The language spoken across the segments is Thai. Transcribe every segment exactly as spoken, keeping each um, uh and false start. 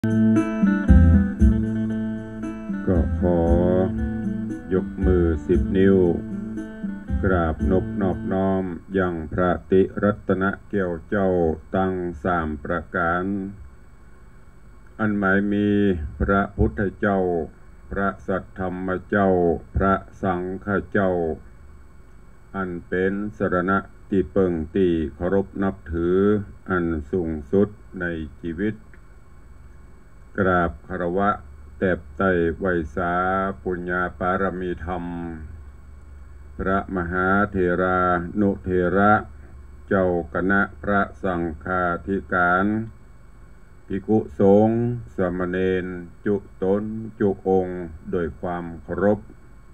ก็ขอยกมือสิบนิ้วกราบนบนอบน้อมยังพระติรัตนเกี่ยวเจ้าตั้งสามประการอันหมายมีพระพุทธเจ้าพระสัทธรรมเจ้าพระสังฆเจ้าอันเป็นสรณะที่เปิงตีเคารพนับถืออันสูงสุดในชีวิตกราบคารวะแตบไต่ไวสาปุญญาปารมีธรรมพระมหาเถรานุเถระเจ้าคณะพระสังฆาธิการภิกษุสงฆ์สามเณรจุตนจุองค์โดยความเคารพ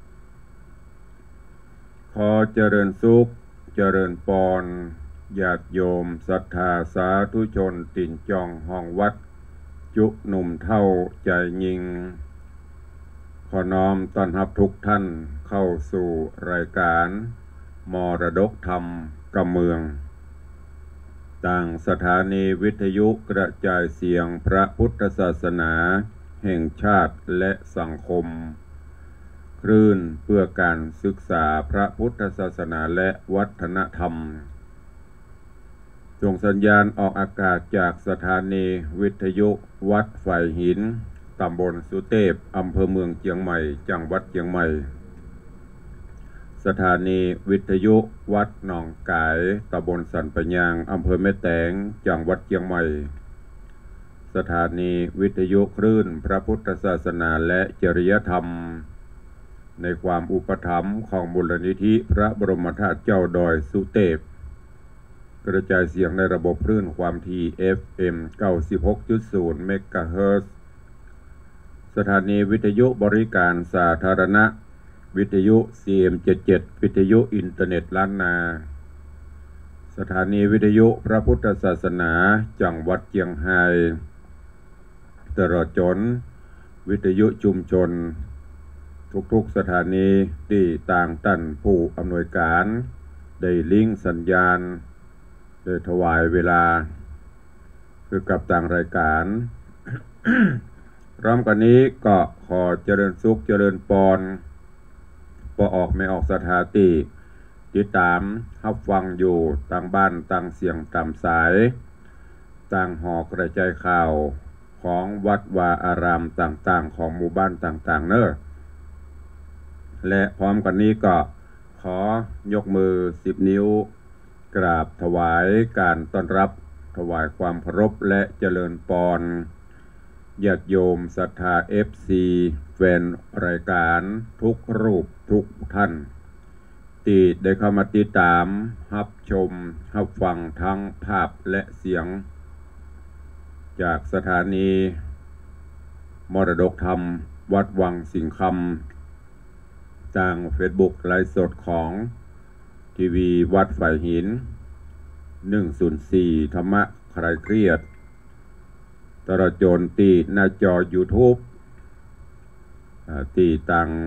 ขอเจริญสุขเจริญปอนญาติโยมศรัทธาสาธุชนติ่นจองห้องวัดจุหนุ่มเท่าใจยิงขอน้อมต้อนรับทุกท่านเข้าสู่รายการมรดกธรรมกำเมืองต่างสถานีวิทยุกระจายเสียงพระพุทธศาสนาแห่งชาติและสังคมคลื่นเพื่อการศึกษาพระพุทธศาสนาและวัฒนธรรมส่งสัญญาณออกอากาศจากสถานีวิทยุวัดฝ่ายหินตำบลสุเทพอำเภอเมืองเชียงใหม่จังหวัดเชียงใหม่สถานีวิทยุวัดหนองกายตำบลสันปะยางอำเภอแม่แตงจังหวัดเชียงใหม่สถานีวิทยุคลื่นพระพุทธศาสนาและจริยธรรมในความอุปถัมภ์ของมูลนิธิพระบรมธาตุเจ้าดอยสุเทพกระจายเสียงในระบบคลื่นความถี่ เอฟ เอ็ม เก้าสิบหกจุดศูนย์ เมกะเฮิรตซ์สถานีวิทยุบริการสาธารณะวิทยุ ซี เอ็ม เจ็ดสิบเจ็ด วิทยุอินเทอร์เน็ตล้านนาสถานีวิทยุพระพุทธศาสนาจังหวัดเชียงรายตลอดจนวิทยุชุมชนทุกๆสถานีที่ต่างท่านผู้อำนวยการได้ลิงก์สัญญาณได้ถวายเวลาคือกับต่างรายการ พร้อมกันนี้ก็ขอเจริญสุขเจริญปอนพอออกไม่ออกสถานีติดตามรับฟังอยู่ต่างบ้านต่างเสียงต่างสายต่างหอกกระจายข่าวของวัดวาอารามต่างๆของหมู่บ้านต่างๆเนอะและพร้อมกันนี้ก็ขอยกมือสิบนิ้วกราบถวายการต้อนรับถวายความเคารพและเจริญปอนญาติโยมศรัทธา เอฟ ซี แฟนรายการทุกรูปทุกท่านที่ได้เข้ามาติดตามรับชมรับฟังทั้งภาพและเสียงจากสถานีมรดกธรรมวัดวังสิงห์คำทางเฟซบุ๊กไลฟ์สดของทีวีวัดฝ่ายหินหนึ่งศูนย์สี่ธรรมะคลายเครียดตลอดจนตีหน้าจอ YouTube ตีตัง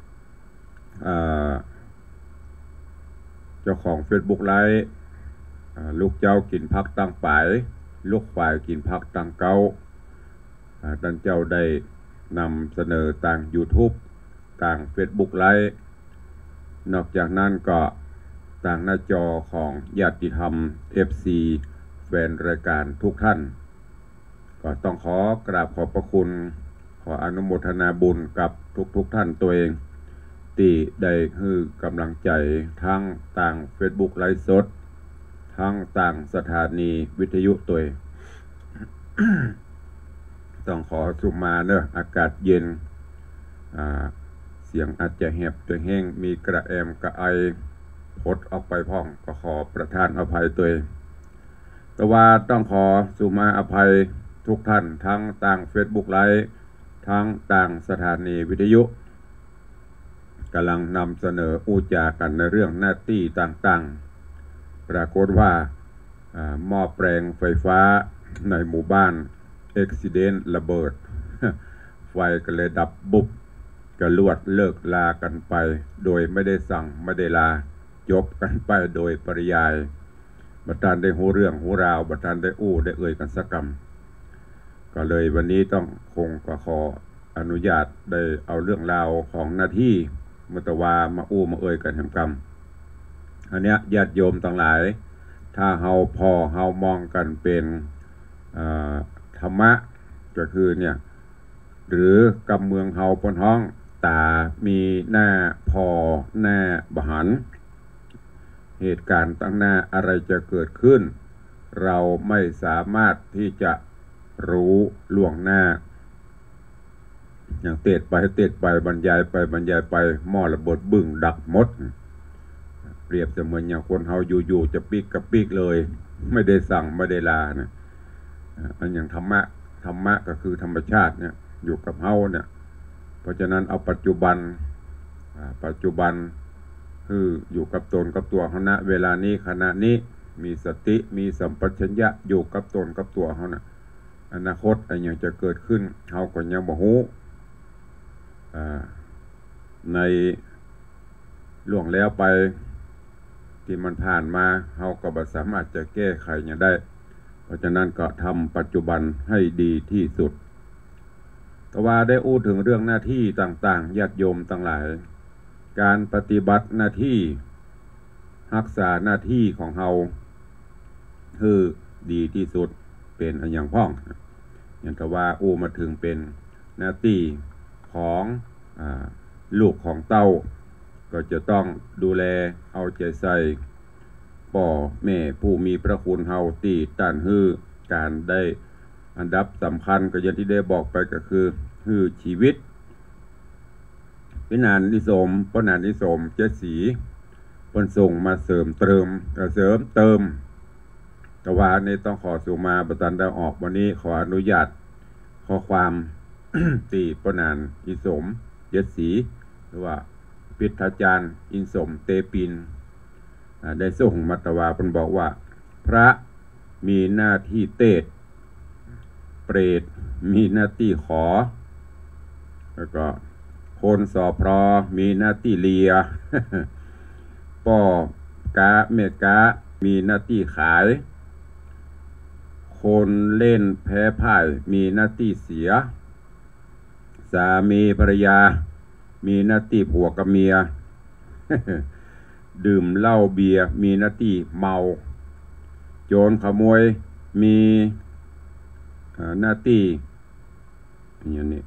เจ้าของ Facebook ไลฟ์ลูกเจ้ากินพักตั้งป่ายลูกฝ่ายกินพักตั้งเก้าท่านเจ้าได้นำเสนอต่าง YouTube ต่าง Facebook ไลฟ์นอกจากนั้นก็ต่างหน้าจอของญาติธรรม เอฟ ซี แฟนรายการทุกท่านก็ต้องขอกราบขอบพระคุณขออนุโมทนาบุญกับทุกๆท่านตัวเองที่ได้ให้กำลังใจทั้งต่าง Facebook ไลฟ์สดทั้งต่างสถานีวิทยุตัวเอง ต้องขอสุมาเนอะอากาศเย็นเสียงอาจจะแหบจะแห้งมีกระแอมกระไอพดออกไปพ้องก็ขอประทานอภัยตัวเองแต่ว่าต้องขอสุมาอภัยทุกท่านทั้งต่าง Facebook ไลฟ์ทั้งต่างสถานีวิทยุกำลังนำเสนออู้จากันในเรื่องหน้าที่ต่างๆปรากฏว่าหม้อแปลงไฟฟ้าในหมู่บ้านอุบัติเหตุระเบิด ไฟก็เลยดับบุบกระลวดเลิกลากันไปโดยไม่ได้สั่งไม่ได้ลาจบกันไปโดยปริยายบัดทันได้หูเรื่องหูราวบัดทันได้อู้ได้เอ่ยกันสักคำก็เลยวันนี้ต้องคงก็ขออนุญาตได้เอาเรื่องราวของหน้าที่มตวามาอู้มาเอ่ยกันแห่งกรรมอันเนี้ยญาติโยมทั้งหลายถ้าเฮาพอเฮามองกันเป็นธรรมะก็คือเนี่ยหรือกำเมืองเฮาปนห้องตามีหน้าพอหน้าบหันเหตุการณ์ตั้งหน้าอะไรจะเกิดขึ้นเราไม่สามารถที่จะรู้ล่วงหน้าอย่างเตะไปเตะไปบรรยายไปบรรยายไปหม้อระเบิดบึ้งดักมดเปรียบเสมือนอย่างคนเฮาอยู่ๆจะปีกกับปีกเลยไม่ได้สั่งไม่ได้ลานะอันอย่างธรรมะธรรมะก็คือธรรมชาติเนี่ยอยู่กับเฮาเนี่ยเพราะฉะนั้นเอาปัจจุบันปัจจุบันคืออยู่กับตนกับตัวเฮานะเวลานี้ขณะนี้มีสติมีสัมปชัญญะอยู่กับตนกับตัวเฮานะอนาคตอะไรอย่างจะเกิดขึ้นเฮาก็ยังบ่ฮู้ในล่วงแล้วไปที่มันผ่านมาเฮาก็บ่สามารถจะแก้ไขอย่างได้เพราะฉะนั้นก็ทำปัจจุบันให้ดีที่สุดแต่ว่าได้อู้ถึงเรื่องหน้าที่ต่างๆญาติโยมทั้งหลายการปฏิบัติหน้าที่รักษาหน้าที่ของเฮาคือดีที่สุดเป็นอันอย่างพ้องอย่างแต่ว่าอู้มาถึงเป็นหน้าที่ของอ่าลูกของเต้าก็จะต้องดูแลเอาใจใส่พ่อแม่ผู้มีพระคุณเฮาตีต้านฮื้อการได้อันดับสำคัญก็อย่างที่ได้บอกไปก็คือฮื้อชีวิตพินานนิสมพระนานนิสมเจสีเพิ่นส่งมาเสริมเติมเสริมเติมแต่ว่านี่ต้องขอสุมาประตันได้ออกวันนี้ขออนุญาตข้อความ ตีพระนานนิสมเจสีหรือว่าพิทาจารย์อินสมเตปินได้ส่งมัตตวาเพิ่นบอกว่าพระมีหน้าที่เตศเปรตมีหน้าที่ขอแล้วก็คนสอพรอมีหน้าที่เลีย ป้อกาเมกามีหน้าที่ขายคนเล่นแพ้พ่ายมีหน้าที่เสียสามีภรรยามีหน้าที่ผัวกับเมีย ดื่มเหล้าเบียร์มีหน้าที่เมาโจรขโมยมีหน้าที่อย่างนี้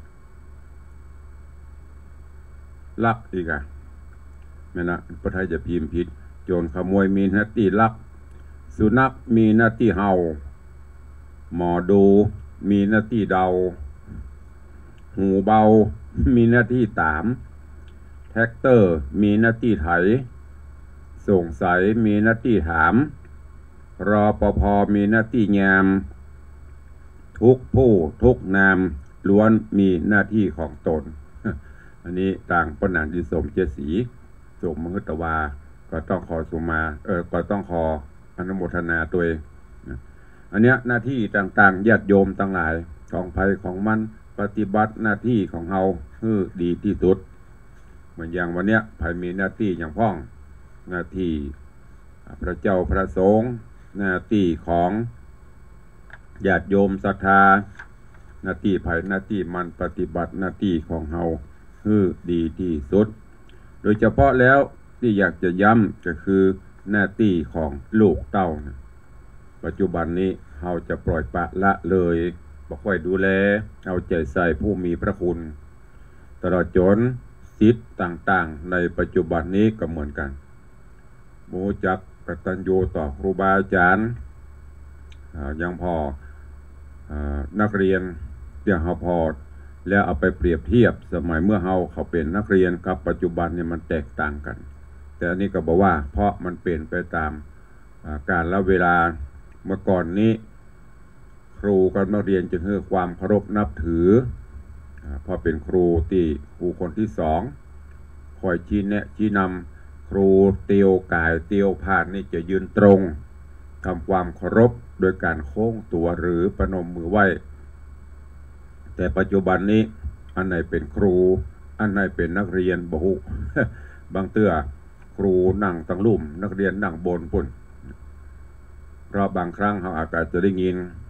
ลักอีกอะแม่นะพระไทยจะพิมพ์ผิดโจรขโมยมีหน้าที่ลักสุนัขมีหน้าที่เห่าหมอดูมีหน้าที่เดาหูเบามีหน้าที่ตามแท็กเตอร์มีหน้าที่ไถสงสัยมีหน้าที่ถามรอปภมีหน้าที่ยามทุกผู้ทุกนามล้วนมีหน้าที่ของตน อันนี้ต่างพระนานดิสมเจสีส่งมหึตวาก็ต้องขอสุมาเออก็ต้องขออนุโมทนาตัวเองอันเนี้ยหน้าที่ต่างๆญาติโยมทั้งหลายของภัยของมันปฏิบัติหน้าที่ของเฮาคือดีที่สุดเหมือนอย่างวันเนี้ยภัยมีหน้าที่อย่างพ้องหน้าที่พระเจ้าพระสงฆ์หน้าที่ของญาติโยมศรัทธาหน้าที่ภัยหน้าที่มันปฏิบัติหน้าที่ของเฮาคือดีที่สุดโดยเฉพาะแล้วที่อยากจะย้ำก็คือหน้าที่ของลูกเต้านะปัจจุบันนี้เฮาจะปล่อยปละละเลยบ่ค่อยดูแลเอาใจใส่ผู้มีพระคุณตลอดจนสิทธิ์ต่างๆในปัจจุบันนี้ก็เหมือนกันมูจักกตัญญูต่อครูบาอาจารย์ยังพอนักเรียนอย่างเฮาพอแล้วเอาไปเปรียบเทียบสมัยเมื่อเฮาเขาเป็นนักเรียนกับปัจจุบันเนี่ยมันแตกต่างกันแต่อันนี้ก็บอกว่าเพราะมันเปลี่ยนไปตามการละเวลาเมื่อก่อนนี้ครูกับนักเรียนจึงให้ความเคารพนับถือพอเป็นครูที่ครูคนที่สองคอยชี้แนะชี้นำครูเตียวกายเตียวผ่านนี่จะยืนตรงทำความเคารพโดยการโค้งตัวหรือประนมมือไหว้แต่ปัจจุบันนี้อันไหนเป็นครูอันไหนเป็นนักเรียนบ่ฮู้ บางเตื้อครูนั่งตั้งลุ่มนักเรียนนั่งบนปุ่นเพราะบางครั้งเขาอาจจะได้ยิน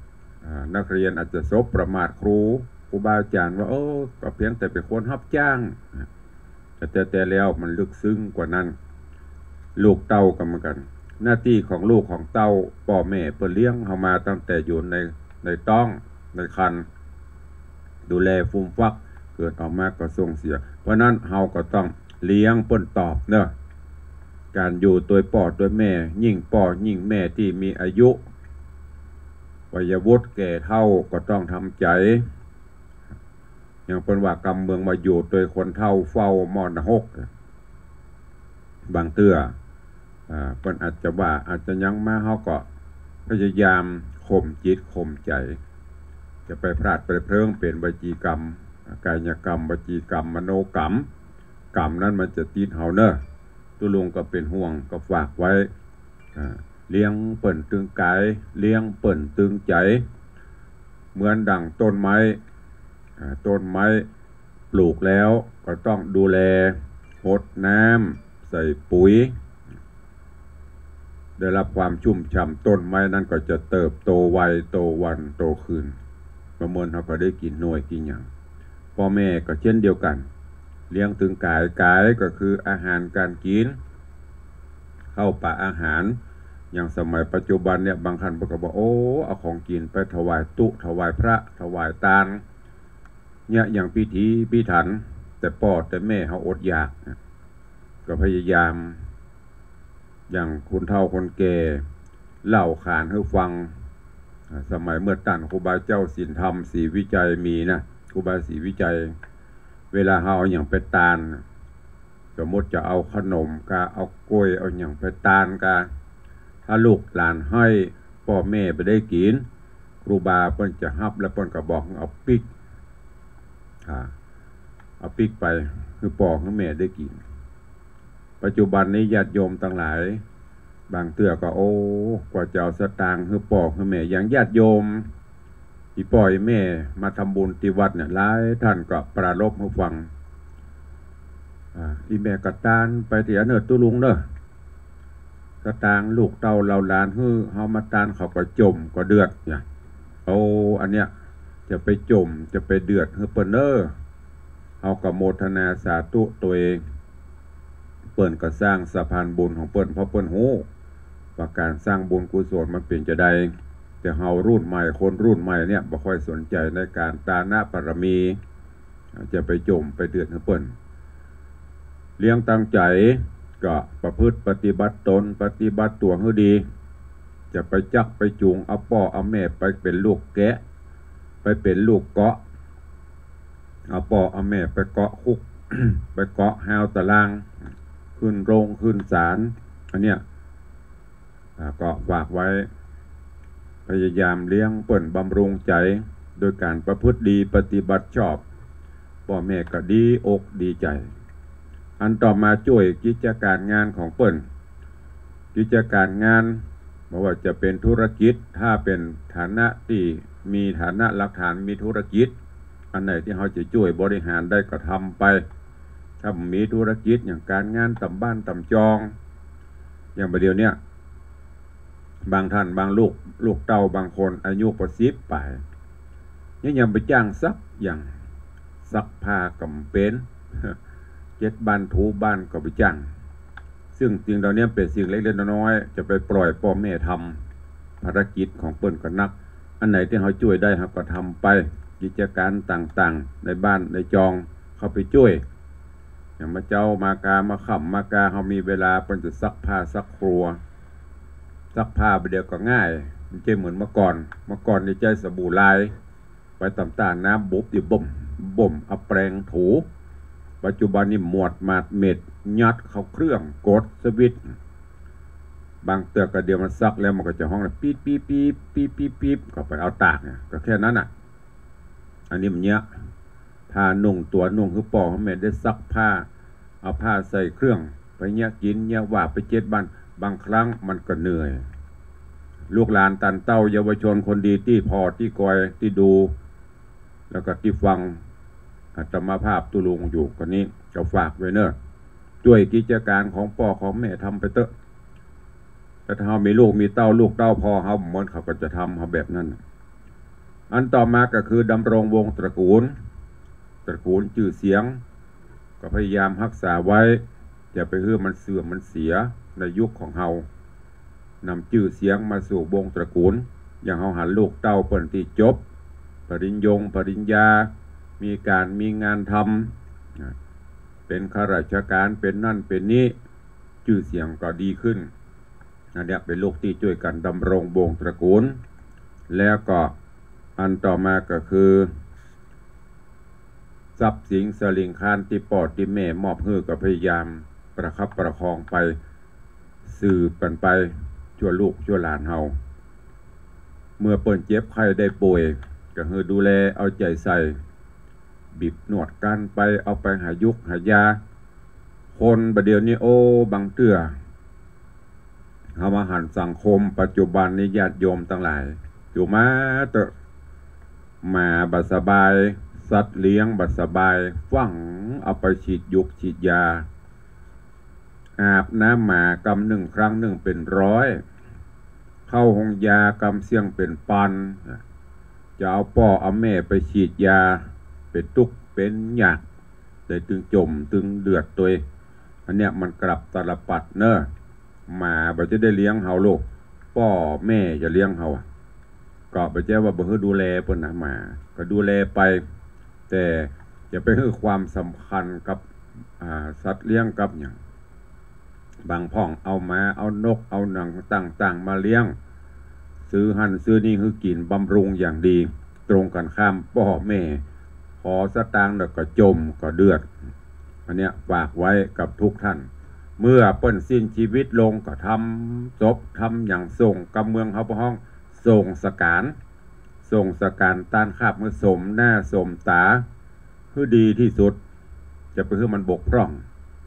นักเรียนอาจจะซบประมาทครูครูบาอาจารย์ว่าโอ้ก็เพียงแต่เป็นคนรับจ้างแต่แต่แล้วมันลึกซึ้งกว่านั้นลูกเต้ากันเหมือนกันหน้าที่ของลูกของเต้าพ่อแม่เปิดเลี้ยงเขามาตั้งแต่อยู่ในในต้องในคันดูแลฟูมฟักเกิดออกมาก็ส่งเสียเพราะนั้นเราก็ต้องเลี้ยงป้นตอบเนอะการอยู่ตัวพ่อตัวแม่ยิ่งพ่อยิ่งแม่ที่มีอายุวัยวุฒิแก่เท่าก็ต้องทำใจอย่างเป็นว่ากำเมืองมาอยู่โดยคนเท่าเฝ้ามอนหกบางเตื้ออ่าเป็นอาจจะว่าอาจจะยังมาเขาก็พยายามข่มจิตข่มใจจะไปพลาดไปเพลิงเป็นวจีกรรมกายกรรมวจีกรรมมโนกรรมกรรมนั้นมันจะติดเฮาเนอะตุลุงก็เป็นห่วงก็ฝากไว้เลี้ยงเปิ่นตึงกายเลี้ยงเปิ่นตึงใจเหมือนดั่งต้นไม้ต้นไม้ปลูกแล้วก็ต้องดูแลรดน้ำใส่ปุ๋ยได้รับความชุ่มฉ่ำต้นไม้นั้นก็จะเติบโตไวโตวันโตคืนประเมินเขาก็ได้กินหน่วยกินอย่างพ่อแม่ก็เช่นเดียวกันเลี้ยงถึงกายกายก็คืออาหารการกินเข้าป่าอาหารอย่างสมัยปัจจุบันเนี่ยบางท่านก็บอกโอ้เอาของกินไปถวายตุถวายพระถวายตาลเนี่ยอย่างพิธีพิถันแต่พ่อแต่แม่เขาอดอยากก็พยายามอย่างคุณเฒ่าคนแก่เล่าขานให้ฟังสมัยเมื่อตั้นครูบาเจ้าศีลธรรมศรีวิจัยมีนะครูบาศรีวิจัยเวลาเขาเอาอย่างไปตาลสมมติจะเอาขนมกาเอากล้วยเอาอย่างไปตาลกาถ้าลูกหลานให้พ่อแม่ไปได้กินครูบาเพิ่นจะฮับแล้วเพิ่นก็บอกเอาปิ๊กเอาปิ๊กไปคือปอกให้แม่ได้กินปัจจุบันนี้ญาติโยมทั้งหลายบางเตื้อก็โอ้กว่าจะเอาสตางค์คือปอกให้แม่อย่างญาติโยมที่ปล่อยแม่มาทำบุญที่วัดเนี่ยหลายท่านก็ปรารภให้ฟังอ่าอีแม่กระตานไปที่อเนิร์ตุลุงเนอะกระตางลูกเต่าเราล้านฮื้อเฮามาตานเขาก็จมก็เดือดเนี่ยเอาอันเนี้ยจะไปจมจะไปเดือดฮื้อเปิ้นเนอเฮาก็โมทนาสาธุตัวเองเปิ้นก็สร้างสะพานบุญของเปิ้นเพราะเปิ้นฮู้ว่าการสร้างบุญกุศลมันเป็นจะได้แต่เฮารุ่นใหม่คนรุ่นใหม่เนี่ยบ่ค่อยสนใจในการตานะปรมีจะไปจมไปเดือดฮื้อเปิ้นเลี้ยงตั้งใจก็ประพฤติปฏิบัติตนปฏิบัติตัวให้ดีจะไปจักไปจูงเอาพ่อเอาแม่ไปเป็นลูกแกะไปเป็นลูกเกาะเอาพ่อเอาแม่ไปเกาะคุก ไปเกาะหาวตารางขึ้นโรงขึ้นศาลอันเนี้ยก็ฝากไว้พยายามเลี้ยงเปิ่นบำรุงใจโดยการประพฤติดีปฏิบัติชอบพ่อแม่ก็ดีอกดีใจอันต่อมาช่วยกิจการงานของเปิ้นกิจการงานไม่ว่าจะเป็นธุรกิจถ้าเป็นฐานะที่มีฐานะหลักฐานมีธุรกิจอันไหนที่เขาจะช่วยบริหารได้ก็ทำไปถ้ามีธุรกิจอย่างการงานตำบ้านตำจองอย่างประเดี๋ยวเนี้ยบางท่านบางลูกลูกเต้าบางคนอายุประสิบไปนี่ยังไปจ้างซักอย่างซักผ้ากำเป็นเจ็ดบ้านถูบ้านก็ไปจ้างซึ่งสิ่งเหล่านี้เป็นสิ่งเล็กๆน้อยๆจะไปปล่อยพ่อแม่ทำภารกิจของเปิ้นก็นักอันไหนที่เขาช่วยได้เขาก็ทำไปกิจการต่างๆในบ้านในจองเขาไปช่วยอย่างมาเจ้ามากามาขับมากาเขามีเวลาเปิ้นจะซักผ้าซักครัวซักผ้าไปเดียวก็ง่ายมันจะเหมือนเมื่อก่อนเมื่อก่อนในใจสบู่ลายไปต่ำตาน้ำบุบดิบ่มบ่มเอาแปรงถูปัจจุบันนี้หมวดมาดเม็ดยัดเข้าเครื่องกดสวิตช์บางเตือกก็เดียวมันซักแล้วมันก็จะห้องปี๊บปี๊บปี๊บปี๊บปี๊บปี๊บก็ไปเอาตากเนี่ยก็แค่นั้นอ่ะอันนี้มันเนี้ยผ้านุ่งตัวนุ่งคือปอกให้แม่ได้ซักผ้าเอาผ้าใส่เครื่องไปเนี้ยกินเนี้ยว่าไปเจ็ดบ้านบางครั้งมันก็เหนื่อยลูกหลานตันเต้าเยาวชนคนดีที่พอที่คอยที่ดูแล้วก็ที่ฟังอาตมาภาพตุลุงอยู่คนนี้จะฝากไว้เนอะช่วยกิจการของพ่อของแม่ทำไปเถอะแต่ถ้าเขามีลูกมีเต้าลูกเต้าพอเขาเหมือนเขาก็จะทำเขาแบบนั้นอันต่อมาก็คือดำรงวงตระกูลตระกูลชื่อเสียงก็พยายามรักษาไว้อย่าไปเฮือมันเสื่อมมันเสียในยุคของเฮานำชื่อเสียงมาสู่วงตระกูลอย่างเฮาหันลูกเต้าเปิ้นที่จบปริญญงปริญญามีการมีงานทำเป็นข้าราชการเป็นนั่นเป็นนี้ชื่อเสียงก็ดีขึ้นอันนี้เป็นลูกที่ช่วยกันดำรงวงตระกูลแล้วก็อันต่อมาก็คือทรัพย์สินสลิงคานที่ปอดที่แม่มอบให้ก็พยายามประคับประคองไปสืบกันไปชั่วลูกชั่วหลานเฮาเมื่อเปิ้นเจ็บไข้ได้ป่วยก็คือดูแลเอาใจใส่บีบนวดกันไปเอาไปหายุกหายาคนประเดี๋ยวนี้โอ้บางเตื้อเฮามาหันสังคมปัจจุบันนี้ญาติโยมทั้งหลายอยู่มาเตอะมาบัสบายสัตว์เลี้ยงบัสบายฝังเอาไปฉีดยุกฉีดยาอาบน้ำหมากำหนึ่งครั้งหนึ่งเป็นร้อยเข้าห้องยากำเสี่ยงเป็นปันจะเอาพ่อเอาแม่ไปฉีดยาเป็นตุกเป็นหยักได้ตึงจมตึงเดือดตัวอันเนี้ยมันกลับตลปัดเนอะหมาบ่จะได้เลี้ยงเฮาลูกพ่อแม่จะเลี้ยงเฮาก็บ่ใช่ว่าบ่ให้ดูแลเพิ่นนะหมาก็ดูแลไปแต่จะไปให้ความสำคัญกับอ่าสัตว์เลี้ยงกับอย่างบางพ่องเอามาเอานกเอาหนังต่างๆมาเลี้ยงซื้อหั่นซื้อนี่คือกินบำรุงอย่างดีตรงกันข้ามพ่อแม่พอสตางค์แล้วก็จมก็เดือดอันเนี้ยฝากไว้กับทุกท่านเมื่อเปิ้นสิ้นชีวิตลงก็ทำศพทำอย่างส่งกำเมืองเฮาบ่ฮ้องส่งสการส่งสการต้านคาบเมื่อสมหน้าสมตาคือดีที่สุดจะไปคือมันบกพร่อง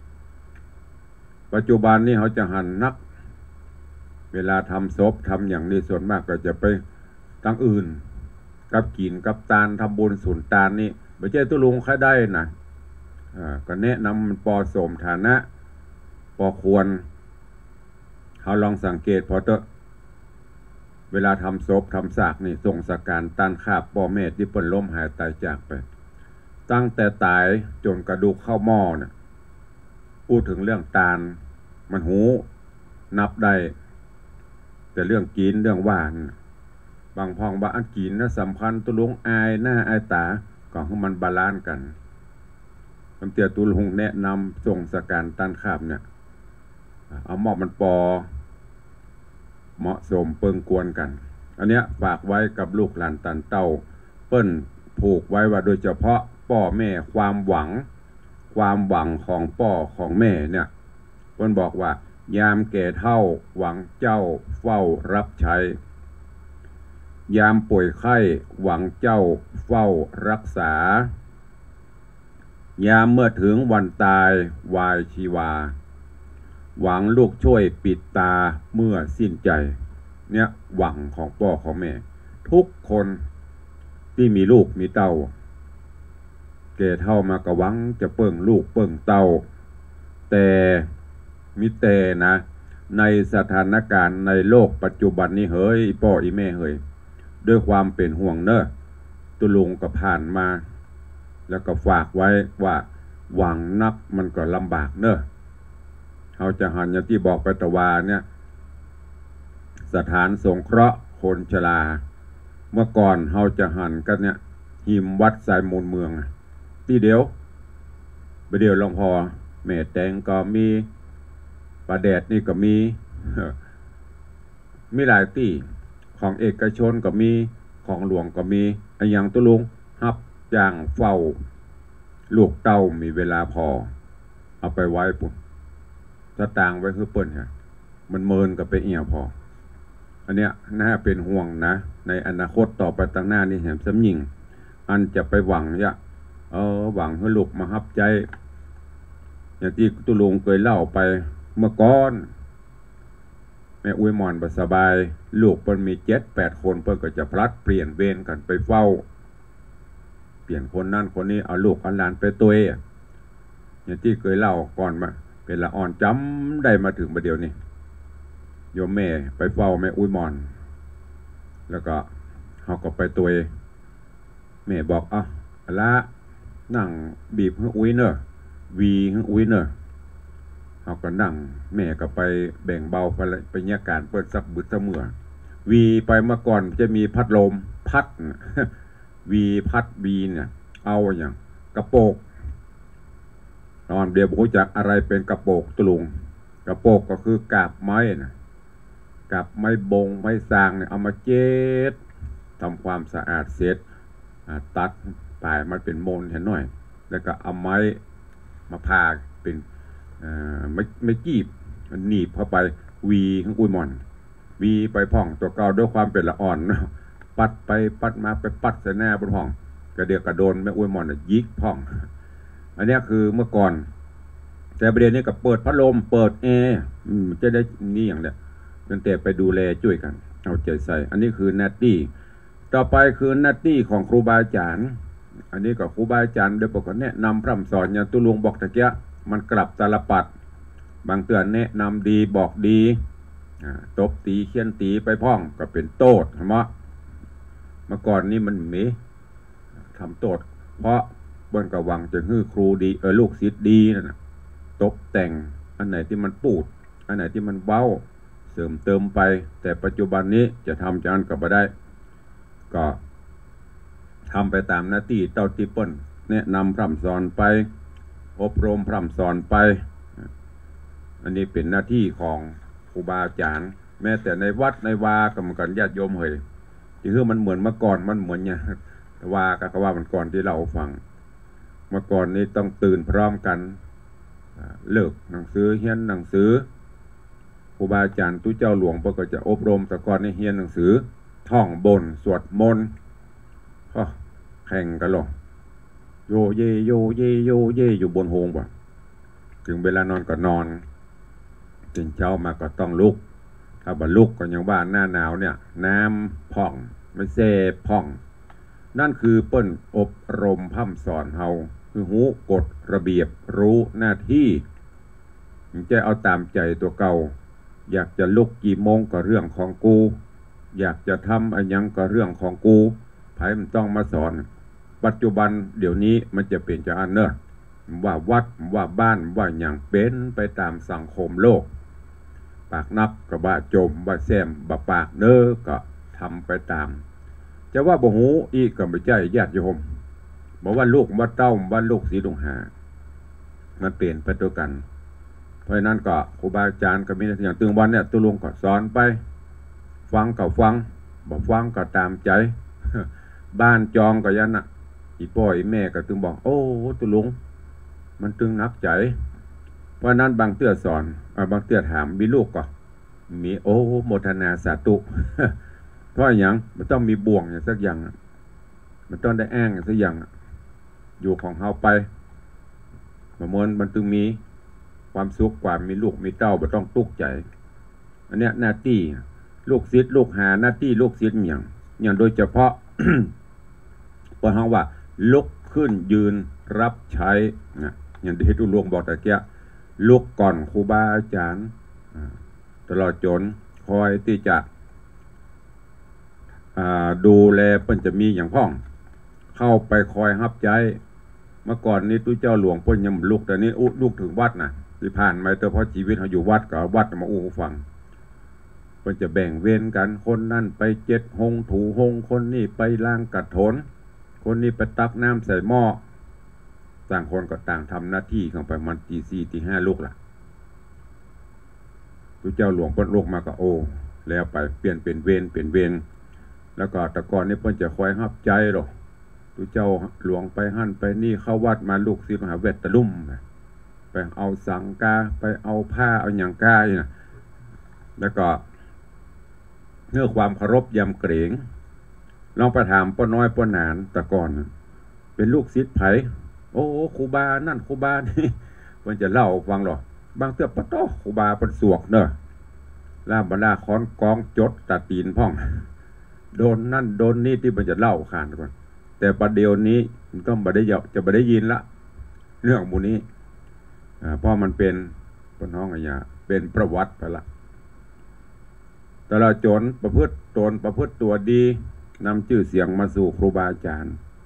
ปัจจุบันนี้เขาจะหันนักเวลาทำศพทำอย่างนี้ส่วนมากก็จะไปตั้งอื่นกับกินกับตาลทำบุญสุนตาลนี่ไม่ใช่ตุลุงค่าได้นะอ่าก็แนะนำมันปอสมฐานะปอควรเขาลองสังเกตพอเตอะเวลาทำศพทำสากนี่ส่งสการต้านคาบพ่อแม่ที่เปิ้นล้มหายตายจากไปตั้งแต่ตายจนกระดูกเข้าหม้อเนี่ยพูดถึงเรื่องตาลมันหูนับได้แต่เรื่องกินเรื่องหวานบางพองบางอันกินนะสำคัญตุลุงอายหน้าอายตาก็ให้มันบาลานซ์กันคำเตียตุลุงแนะนำส่งสการต้านคาบเนี่ยเอาหม้อมันปอเหมาะสมเปิงกวนกันอันเนี้ยฝากไว้กับลูกหลานตันเต้าเปิ้นผูกไว้ว่าโดยเฉพาะพ่อแม่ความหวังความหวังของพ่อของแม่เนี่ยเปิ้นบอกว่ายามแก่เฒ่าหวังเจ้าเฝ้ารับใช้ยามป่วยไข้หวังเจ้าเฝ้ารักษายามเมื่อถึงวันตายวายชีวาหวังลูกช่วยปิดตาเมื่อสิ้นใจเนี่ยหวังของพ่อของแม่ทุกคนที่มีลูกมีเต้าแก่เท่ามากระวังจะเปิ่งลูกเปิ่งเต้าแต่มิแต่นะในสถานการณ์ในโลกปัจจุบันนี้เฮ้ยพ่ออีแม่เฮ้ยด้วยความเป็นห่วงเนอะตุลุงก็ผ่านมาแล้วก็ฝากไว้ว่าหวังนักมันก็ลำบากเนอะเขาจะหันอย่างที่บอกไปตะวาเนี่ยสถานสงเคราะห์คนชราเมื่อก่อนเขาจะหันกันเนี่ยหิมวัดสายมูลเมืองที่เดียวไปเดียวหลวงพ่อแม่แตงก็มีปลาแดดนี่ก็มีมีหลายที่ของเอกชนก็มีของหลวงก็มีไอ้ยังตุลุงฮับจ้างเฝ้าลูกเต้ามีเวลาพอเอาไปไว้ปุ่นถ้าต่างไว้คือเปิ้นค่ะมันเมินกับไปเอียพออันเนี้ยน่าเป็นห่วงนะในอนาคตต่อไปตั้งหน้านี่แหมสำยิงอันจะไปหวังเนี่ยเออหวังให้ลูกมาฮับใจอย่างที่ตุลุงเคยเล่าไปเมื่อก่อนแม่อุ้ยมอนบ่สบายลูกเปิ้นมีเจ็ดแปดคนเปิ้นก็จะพลัดเปลี่ยนเวรกันไปเฝ้าเปลี่ยนคนนั่นคนนี้เอาลูกเอาหลานไปตัวอย่างที่เคยเล่าก่อนมาเป็นละอ่อนจำได้มาถึงประเดี๋ยวนี้โยมแม่ไปเฝ้าแม่อุ้ยมอนแล้วก็เขาก็ไปตัวแม่บอกอ่ะละนั่งบีบให้อุ้ยเนอะวีให้อุ้ยเนอะเขาก็นั่งแม่ก็ไปแบ่งเบาไปไปเนี้ยการเปิดสักบึดเสมอวีไปเมื่อก่อนจะมีพัดลมพัดวีพัดวีเนี่ยเอาอย่างกระโปกตอนเดียวผมรู้จักอะไรเป็นกระโปกตลุงกระโปกก็คือกาบไม้นะกาบไม้บงไม้สร้างเนี่ยเอามาเจ็ดทำความสะอาดเสร็จตัดปลายมันเป็นโมนเห็นหน่อยแล้วก็เอาไม้มาพาเป็นไม่ไม่กีบมันหนีบเข้าไปวีข้างอุ้ยมอนวีไปพ่องตัวเก่าด้วยความเป็นละอ่อนนะปัดไปปัดมาไปปัดใส่หน้าบนห้องกระเดียกกระโดนแม่อุ้ยมอนยิกพ่องอันนี้คือเมื่อก่อนแต่ประเด็นนี้กับเปิดพัดลมเปิดแอร์จะได้นี่อย่างเนี้ยตั้งแต่ไปดูแลช่วยกันเอาใจใส่อันนี้คือหน้าที่ต่อไปคือหน้าที่ของครูบาอาจารย์อันนี้ก็ครูบาอาจารย์โดยปกติแนะนำพร่ำสอนอย่างตุลุงบอกตะเกียมันกลับตาลปัดบางเตือนแนะนำดีบอกดีตบตีเคี่ยนตีไปพ่องก็เป็นโตดใช่ไหมเมื่อก่อนนี้มันมีทำโตดเพราะบนกระวังจะฮื้อครูดีเออลูกศิษย์ดีนั่นนะตบแต่งอันไหนที่มันปูดอันไหนที่มันเบ้าเสริมเติมไปแต่ปัจจุบันนี้จะทำจานกับมาได้ก็ทำไปตามหน้าที่เต้าที่เปิ้ลแนะนำพร่ำสอนไปอบรมพร่ำสอนไปอันนี้เป็นหน้าที่ของครูบาอาจารย์แม้แต่ในวัดในวากับกันญาติโยมเฮยที่คือมันเหมือนเมื่อก่อนมันเหมือนเนี่ยวากับว่ามันก่อนที่เราฟังเมื่อก่อนนี้ต้องตื่นพร้อมกันเลิกหนังสือเฮียนหนังสือครูบาอาจารย์ตู้เจ้าหลวงก็จะอบรมแต่ก่อนในเฮียนหนังสือท่องบนสวดมนต์ก็แข่งกันหรอโยเยโยเยโยเยอยู่บนโฮงว่ะถึงเวลานอนก็นอนตื่นเช้ามาก็ต้องลุกถ้าบ่ลุกก็ยังว่าหน้าหนาวเนี่ยน้ำพ่องไม่เสพพ่องนั่นคือเปิ้นอบรมพร่ำสอนเฮาคือหูกฎระเบียบรู้หน้าที่จะเอาตามใจตัวเก่าอยากจะลุกกี่โมงก็เรื่องของกูอยากจะทำอะไรยังก็เรื่องของกูไผมันต้องมาสอนปัจจุบันเดี๋ยวนี้มันจะเป็นจะอันเนอะว่าวัดว่าบ้านว่าอย่างเป็นไปตามสังคมโลกปากนับกับว่าจมว่าแซมบ่ปากเน้อก็ทำไปตามจะว่าบ่หูอีกก็ไม่ใช่ญาติโยมบอกว่าลูกว่าเต้าว่าลูกสีดงหามันเปลี่ยนไปตัวกันเพราะฉะนั้นก็ครูบาอาจารย์ก็มีอย่างตึงวันเนี่ยตุลุงก็สอนไปฟังก็ฟังบอกฟังก็ตามใจบ้านจองก็ยันน่ะอีพ่ออีแม่ก็ตึงบอกโอ้ตุลุงมันตึงนักใจเพราะนั้นบางเตื้อสอนบางเตื้อถามมีลูกก็มีโอ้โมทนาสาธุเพราะอย่างมันต้องมีบ่วงอย่างสักอย่างมันต้องได้แอ้งสักอย่างอยู่ของเฮาไปประมวลมันตึงมีความสุขกว่ามีลูกมีเต้าไม่ต้องตุกใจอันเนี้ยหน้าที่ลูกศิษย์ลูกหาหน้าที่ลูกศิษย์อย่างอย่างโดยเฉพาะ พอเฮาว่าลุกขึ้นยืนรับใช้นะอย่างที่ตุลวงบอกตะเกียลุกก่อนครูบาอาจารย์ตลอดจนคอยที่จะดูแลเพิ่นจะมีอย่างพ่องเข้าไปคอยรับใจเมื่อก่อนนี้ตู้เจ้าหลวงเพิ่นยังลุกแต่นี้อุ้ลุกถึงวัดนะที่ผ่านมาแต่เพราะชีวิตเขาอยู่วัดกับวัดมาอู้ฟังเพิ่นจะแบ่งเวรกันคนนั่นไปเจ็ดหงถูหงคนนี่ไปล้างกัดถนคนนี้ไปตักน้ำใส่หม้อต่างคนก็ต่างทำหน้าที่ของไปมันตีสี่ตีห้าลูกล่ะตู้เจ้าหลวงเพิ่นลุกมาก็โอ้แล้วไปเปลี่ยนเป็นเวรเป็นเวรแล้วก็แต่ก่อนนี้เพิ่นจะคอยรับใจหรอกตู้เจ้าหลวงไปหั่นไปนี่เข้าวัดมาลูกศิษย์มหาเวทตะลุ่มไปเอาสังกาไปเอาผ้าเอาหยังกาอยู่นะแล้วก็เนื้อความเคารพยำเกรงลองไปถามป้าน้อยป้าหนานแต่ก่อนเป็นลูกศิษย์ไผโอ้ครูบานั่นครูบานี่เพิ่นจะเล่าฟังหรอบางเตื้อปะโตครูบาเป็นสวกเนอะล่าบรรดาค้อนกองจดตาตีนพ่องโดนนั่นโดนนี่ที่มันจะเล่าขานก่อนแต่ประเดี๋ยวนี้มันก็ไม่ได้จะไม่ได้ยินละเรื่องมูนี้เพราะมันเป็นปนห้องอะไรเป็นประวัติไปละแต่เราจนประพฤติตนประพฤติตัวดีนำชื่อเสียงมาสู่ครูบาอาจารย์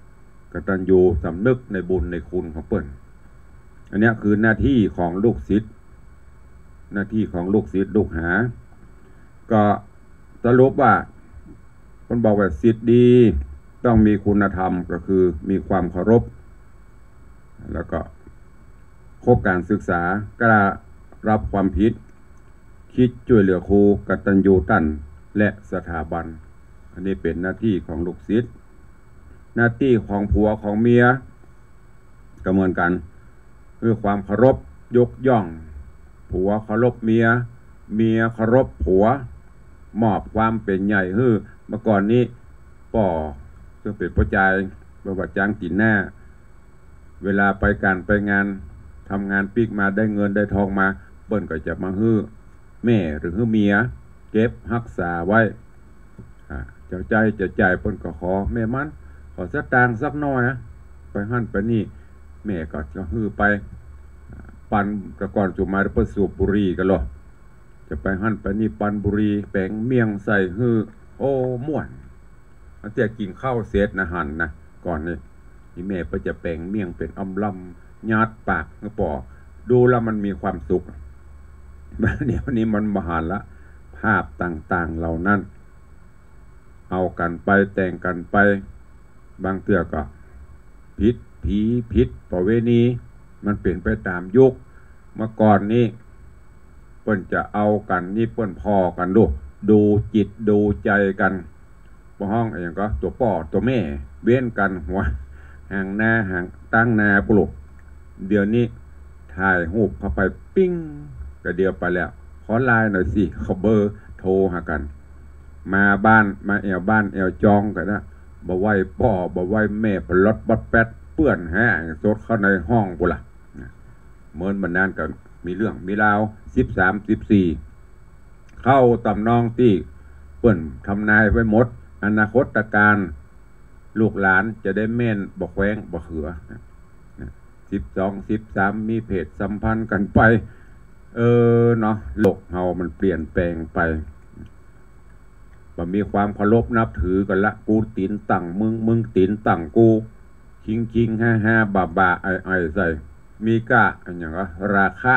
กตัญญูสำนึกในบุญในคุณของเปิ้นอันนี้คือหน้าที่ของลูกศิษย์หน้าที่ของลูกศิษย์ลูกหาก็สรุปว่าคนบอกว่าศิษย์ดีต้องมีคุณธรรมก็คือมีความเคารพแล้วก็คบการศึกษากล้ารับความผิดคิดช่วยเหลือครูกตัญญูตันและสถาบันอันนี้เป็นหน้าที่ของลูกศิษย์หน้าที่ของผัวของเมียก็เหมือนกันคือความเคารพยกย่องผัวเคารพเมียเมียเคารพผัวมอบความเป็นใหญ่ฮือเมื่อก่อนนี้ป่อซึ่งเป็นผู้ชายประวัติจ้างตีนหน้าเวลาไปการไปงานทำงานปีกมาได้เงินได้ทองมาเปิ้นก็จะมาฮื้อแม่หรือฮื้อเมียเก็บรักษาไว้เจ้าใจจะจ่ายเปิ้นก็ขอแม่มันขอสักตังสักน้อยนะไปหั่นไปนี่แม่ก็จะฮื้อไปปันกระก่อนจุมาเปิ้นสูบบุหรี่กันหรอจะไปหั่นไปนี่ปันบุหรี่แป้งเมี่ยงใส่ฮื้อโอ้ม่วนอันเตียกินข้าวเสร็จนะหั่นนะก่อนนี่ที่แม่ก็จะแป้งเมี่ยงเป็นอำลำญาติปากเงปอดูแล้วมันมีความสุขเดี๋ยวนี้มันมหันละภาพต่างๆเหล่านั้นเอากันไปแต่งกันไปบางเตือก็พิษผีพิษประเวณีมันเปลี่ยนไปตามยุคเมื่อก่อนนี้เปิ้นจะเอากันนี่เปิ้นพอกันดูดูจิตดูใจกันบ่ห้องอย่างก็ตัวป่อตัวแม่เว้นกันหัวห่างหน้าห่างตั้งหน้าปลุกเดี๋ยวนี้ถ่ายรูปเข้าไปปิ้งก็เดียวไปแล้วขอไลน์หน่อยสิเขาเบอร์โทรหากันมาบ้านมาแอวบ้านแอวจองกันนะบ่ไหวป่อบ่ไหวแม่พลดบัดแป๊ดเปื้อนแห้งสดเข้าในห้องกูล่ะเมื่อมันนานกันมีเรื่องมีราวสิบสามสิบสี่เข้าตำนองที่เปื้อนทำนายไว้หมดอนาคตการลูกหลานจะได้แม่นบ่แขวงบ่เขือสิบสองสิบสามมีเพศสัมพันธ์กันไปเออเนาะโลกเฮามันเปลี่ยนแปลงไปบ่มีความเคารพนับถือกันละกูตีนตั้งมึงมึงตีนตั้งกูคิงคิงห้าห้าบาบาไอไอใส่มีกะอันอย่างก็ราคะ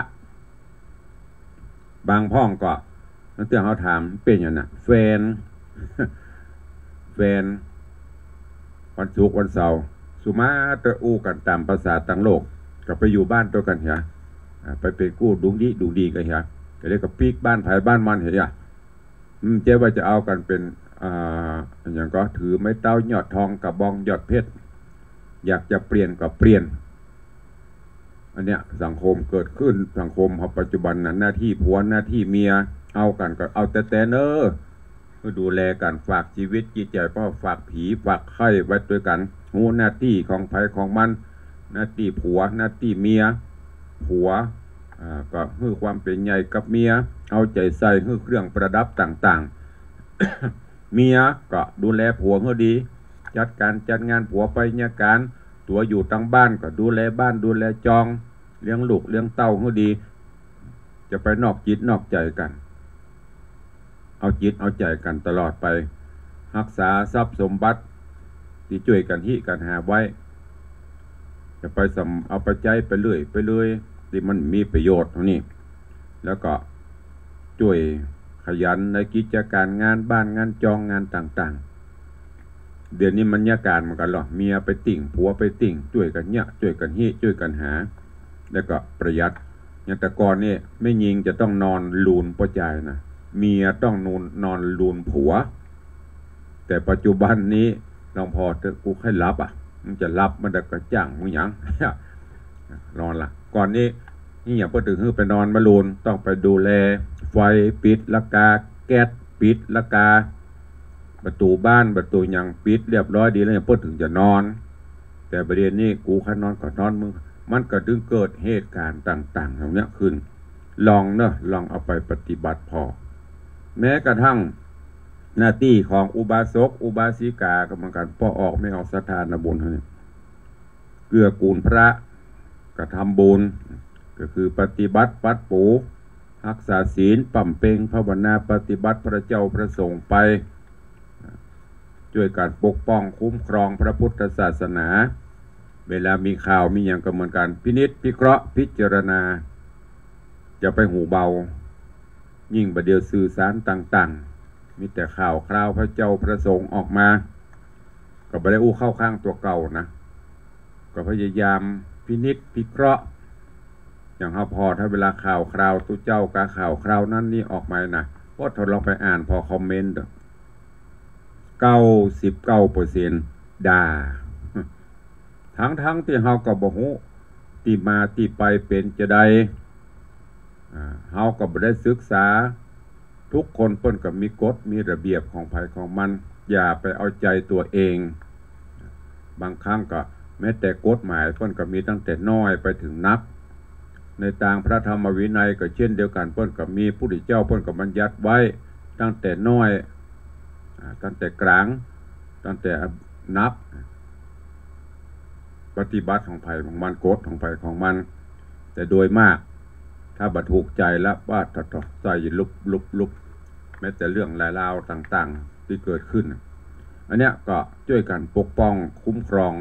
บางพ่องก็นั่นเตือนเขาถามเป็นอย่างน่ะแฟนแฟนวันศุกร์วันเสาร์สุมาตะอู้กันตามภาษาต่างโลกก็ไปอยู่บ้านตัวกันเหรอไปเป็นกู้ดุงดีดุงดีกันเหรอก็เรียกกับปีกบ้านไผ่บ้านมันเหรอมันเจ๊ว่าจะเอากันเป็นอ่าอย่างก็ถือไม้เต้าหยอดทองกับบองหยอดเพชรอยากจะเปลี่ยนก็เปลี่ยนอันเนี้ยสังคมเกิดขึ้นสังคมปัจจุบันนั้นหน้าที่ผัวหน้าที่เมียเอากันก็เอาแต่แต่เนอเพื่อดูแลกันฝากชีวิตจิตใจเพราะฝากผีฝากไข่ไว้ด้วยกันหูหน้าที่ของไผ่ของมันหน้าที่ผัวหน้าที่เมียผัวอ่าก็ฮื้อความเป็นใหญ่กับเมียเอาใจใส่ฮื้อเครื่องประดับต่างๆ เมียก็ดูแลผัวเขาดีจัดการจัดงานผัวไปเนี่ยการตัวอยู่ตั้งบ้านก็ดูแลบ้านดูแลจองเลี้ยงลูกเลี้ยงเต้าเขาดีจะไปนอกจิตนอกใจกันเอาจิตเอาใจกันตลอดไปรักษาทรัพย์สมบัติที่ช่วยกันหิกันหาไว้จะไปสำเอาไปใจไปเรื่อยไปเรื่อยที่มันมีประโยชน์เท่านี้แล้วก็ช่วยขยันในกิจการงานบ้านงานจองงานต่างๆเดี๋ยวนี้มันยาการเหมือนกันหรอเมียไปติ่งผัวไปติ่งช่วยกันเนี่ยช่วยกันหิช่วยกันหาแล้วก็ประหยัดอย่างแต่ก่อนนี่ไม่ยิงจะต้องนอนลูนป้อใจนะเมียต้องนอนนอนลูนผัวแต่ปัจจุบันนี้น้องพอจะกูให้รับอ่ะมันจะรับมันจะกระจ่างมึงยังนอนละก่อนนี้นี่อย่าไปถึงคือไปนอนมาลูนต้องไปดูแลไฟปิดละกาแก๊สปิดละกาประตูบ้านประตูยังปิดเรียบร้อยดีแล้วยังเพิ่งถึงจะนอนแต่ประเด็นนี้กูแค่นอนก่อนนอนมึงมันก็ถึงเกิดเหตุการณ์ต่างๆเหล่านี้ขึ้นลองเนอะลองเอาไปปฏิบัติพอแม้กระทั่งหน้าที่ของอุบาสกอุบาสิกาก็เหมือนกันพอออกไม่ออกสถานบุญเท่านี้เกื้อกูลพระกระทำบุญก็คือปฏิบัติปัดปูรักษาศีลปั่มเปงภาวนาปฏิบัติพระเจ้าพระสงฆ์ไปช่วยการปกป้องคุ้มครองพระพุทธศาสนาเวลามีข่าวมีอย่างก็เหมือนกันพินิจพิเคราะห์พิจารณาจะไปหูเบายิ่งประเดี๋ยวสื่อสารต่างๆมีแต่ข่าวคราวพระเจ้าพระสงฆ์ออกมาก็ไม่ได้อู้เข้าข้างตัวเก่านะก็พยายามพินิจพิเคราะห์อย่างเขาพอถ้าเวลาข่าวคราวตัวเจ้ากาข่าวคราวนั้นนี่ออกมานะพอทดลองไปอ่านพอคอมเมนต์เก้าสิบเก้าเปอร์เซ็นต์ด่าทั้งทั้งที่เขาก็บอกฮู้ที่มาที่ไปเป็นจะได้เฮาก็บ่ได้ศึกษาทุกคนเพิ่นก็มีกฎมีระเบียบของภัยของมันอย่าไปเอาใจตัวเองบางครั้งก็แม้แต่กฎหมายเพิ่นก็มีตั้งแต่น้อยไปถึงนักในทางพระธรรมวินัยก็เช่นเดียวกันเพิ่นก็มีผู้ที่เจ้าเพิ่นก็บัญญัติไว้ตั้งแต่น้อยตั้งแต่กลางตั้งแต่นักปฏิบัติของภัยของมันกฎของภัยของมันแต่โดยมากถ้าบัดถูกใจแล้วว่าต่อใจลุบลุบลุบแม้แต่เรื่องราวต่างๆที่เกิดขึ้นอันเนี้ยก็ช่วยกันปกป้องคุ้มครอง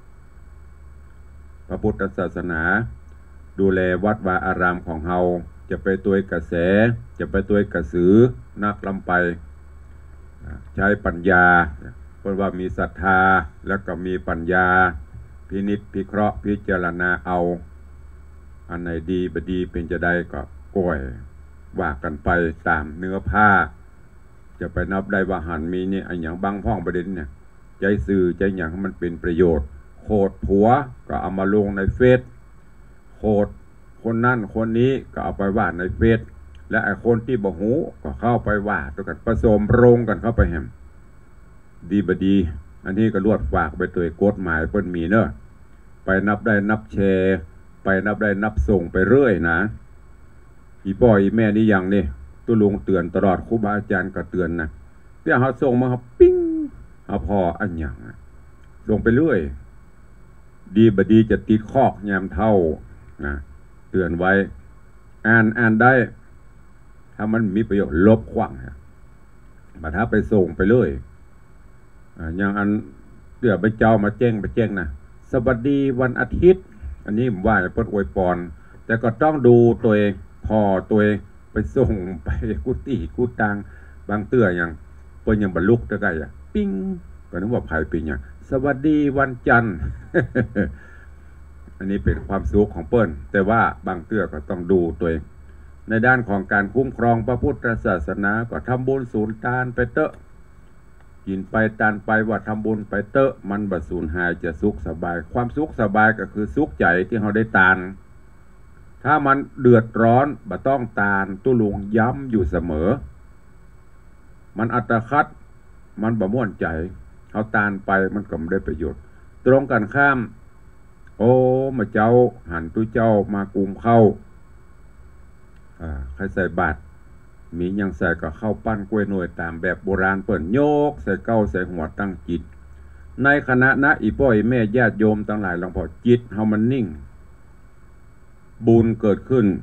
พระพุทธศาสนาดูแลวัดวาอารามของเฮาจะไปตัวกระแสจะไปตัวกระสือนักลำไปใช้ปัญญาเพราะว่ามีศรัทธาแล้วก็มีปัญญาพินิจพิเคราะห์พิจารณาเอาอันไหนดีบดีเป็นจะได้ก็ก้อยว่ากันไปตามเนื้อผ้าจะไปนับได้ว่าหันมีนี่อันอย่างบางพ่องประเด็นเนี่ยใจสื่อใจอย่างมันเป็นประโยชน์โคดผัวก็เอามาลงในเฟซโคดคนนั่นคนนี้ก็เอาไปว่าในเฟซและไอ้คนที่บ่หูก็เข้าไปว่าตัวกันผสมโรงกันเข้าไปแหมดีบดีอันนี้ก็ลวดฝากไปตัวกฎหมายเพิ่นมีเนอะไปนับได้นับแชร์ไปนับได้นับส่งไปเรื่อยนะอีพ่ออีแม่นี่อย่างนี่ตัวลุงเตือนตลอดครูบาอาจารย์ก็เตือนนะเดี๋ยวเขาส่งมาเขาปิ้งเอาพออันอย่างส่งไปเรื่อยดีบดีจะติดคอกยามเท่านะเตือนไว้อ่านอ่านได้ถ้ามันมีประโยชน์ลบขว้างมาถ้าไปส่งไปเรื่อยอย่างอันเดี๋ยวไปเจ้ามาแจ้งไปแจ้งนะสวัสดีวันอาทิตย์อันนี้ผมว่าเปิดอวยพรแต่ก็ต้องดูตัวเองพอตัวเองไปส่งไปกุฏิกุตังบางเตื้ออย่างเปิ้นยังบรรลุได้ไงอ่ะปิ้งก็นึกว่าภัยเป็นอย่างสวัสดีวันจันทร์ อันนี้เป็นความสุขของเปิ้นแต่ว่าบางเตื้อก็ต้องดูตัวเองในด้านของการคุ้มครองพระพุทธศาสนาก็ทำบุญสูญทานไปเตอะกินไปตานไปว่าทำบุญไปเตอะมันบัดสูญหายจะสุขสบายความสุขสบายก็คือสุขใจที่เราได้ตานถ้ามันเดือดร้อนบ่ต้องตานตุลุงย้ำอยู่เสมอมันอัตคัดมันบ่ม่วนใจเขาตานไปมันก็ไม่ได้ประโยชน์ตรงกันข้ามโอ้มาเจ้าหันตู้เจ้ามากุมเข้าอ่าใครใส่บาตรมียังใส่ก็เข้าปั้นกล้วยหน่วยตามแบบโบราณเปิ่นโยกใส่เก้าใส่หัวตั้งจิตในคณะนะอีป้อยแม่ญาติโยมทั้งหลายหลวงพ่อจิตเฮามันนิ่งบุญเกิดขึ้น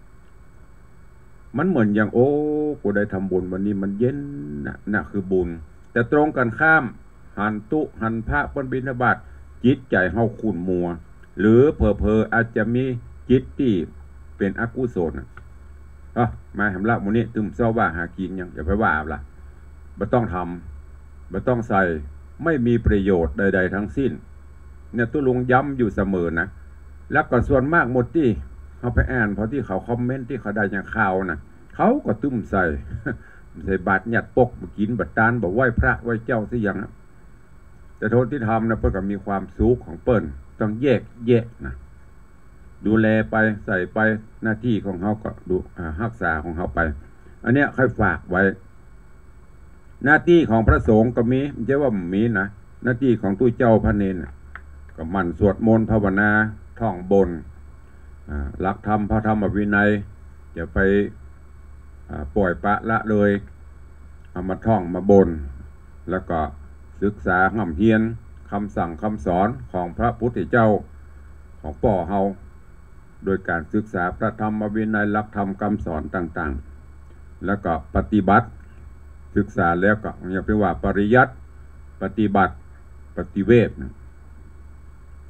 มันเหมือนอย่างโอ้กูได้ทำบุญวันนี้มันเย็นนะน่ะคือบุญแต่ตรงกันข้ามหันตุหันพระบนบิณฑบาตจิตใจเฮาขุ่นมัวหรือเพอเพออาจจะมีจิตที่เป็นอกุศลอ่ะมาหำละมูนี่ตึมเศร้าว่าหากินยังอย่าไปว่าละไม่ต้องทำไม่ต้องใส่ไม่มีประโยชน์ใดๆทั้งสิ้นเนี่ยตุลุงย้ำอยู่เสมอนะแล้วก็ส่วนมากหมดที่เขาไปอ่านเพราะที่เขาคอมเมนต์ที่เขาได้อย่างข่าวนะเขาก็ตุ้มใส่ใส่บาตรหยัดปกมากินบัตรตานบอกไหว้พระไหว้เจ้าสิอย่างแต่โทษที่ทำนะเพื่อกับมีความสุขของเปิ้ลต้องแยกแยกนะดูแลไปใส่ไปหน้าที่ของเขาก็ดูรักษาของเขาไปอันเนี้ยค่อยฝากไว้หน้าที่ของพระสงฆ์ก็มีไม่ใช่ว่ามีนะหน้าที่ของตู้เจ้าพระเนรก็หมั่นสวดมนต์ภาวนาท่องบนหลักธรรมพระธรรมวินัยอย่าไปปล่อยปะละเลยเอามาท่องมาบนแล้วก็ศึกษาห้ำเฮียนคำสั่งคำสอนของพระพุทธเจ้าของป่อเฮาโดยการศึกษาพระธรรมวินัยหลักธรรมคำสอนต่างๆแล้วก็ปฏิบัติศึกษาแล้วก็อย่าไปว่าปริยัติปฏิบัติปฏิเวท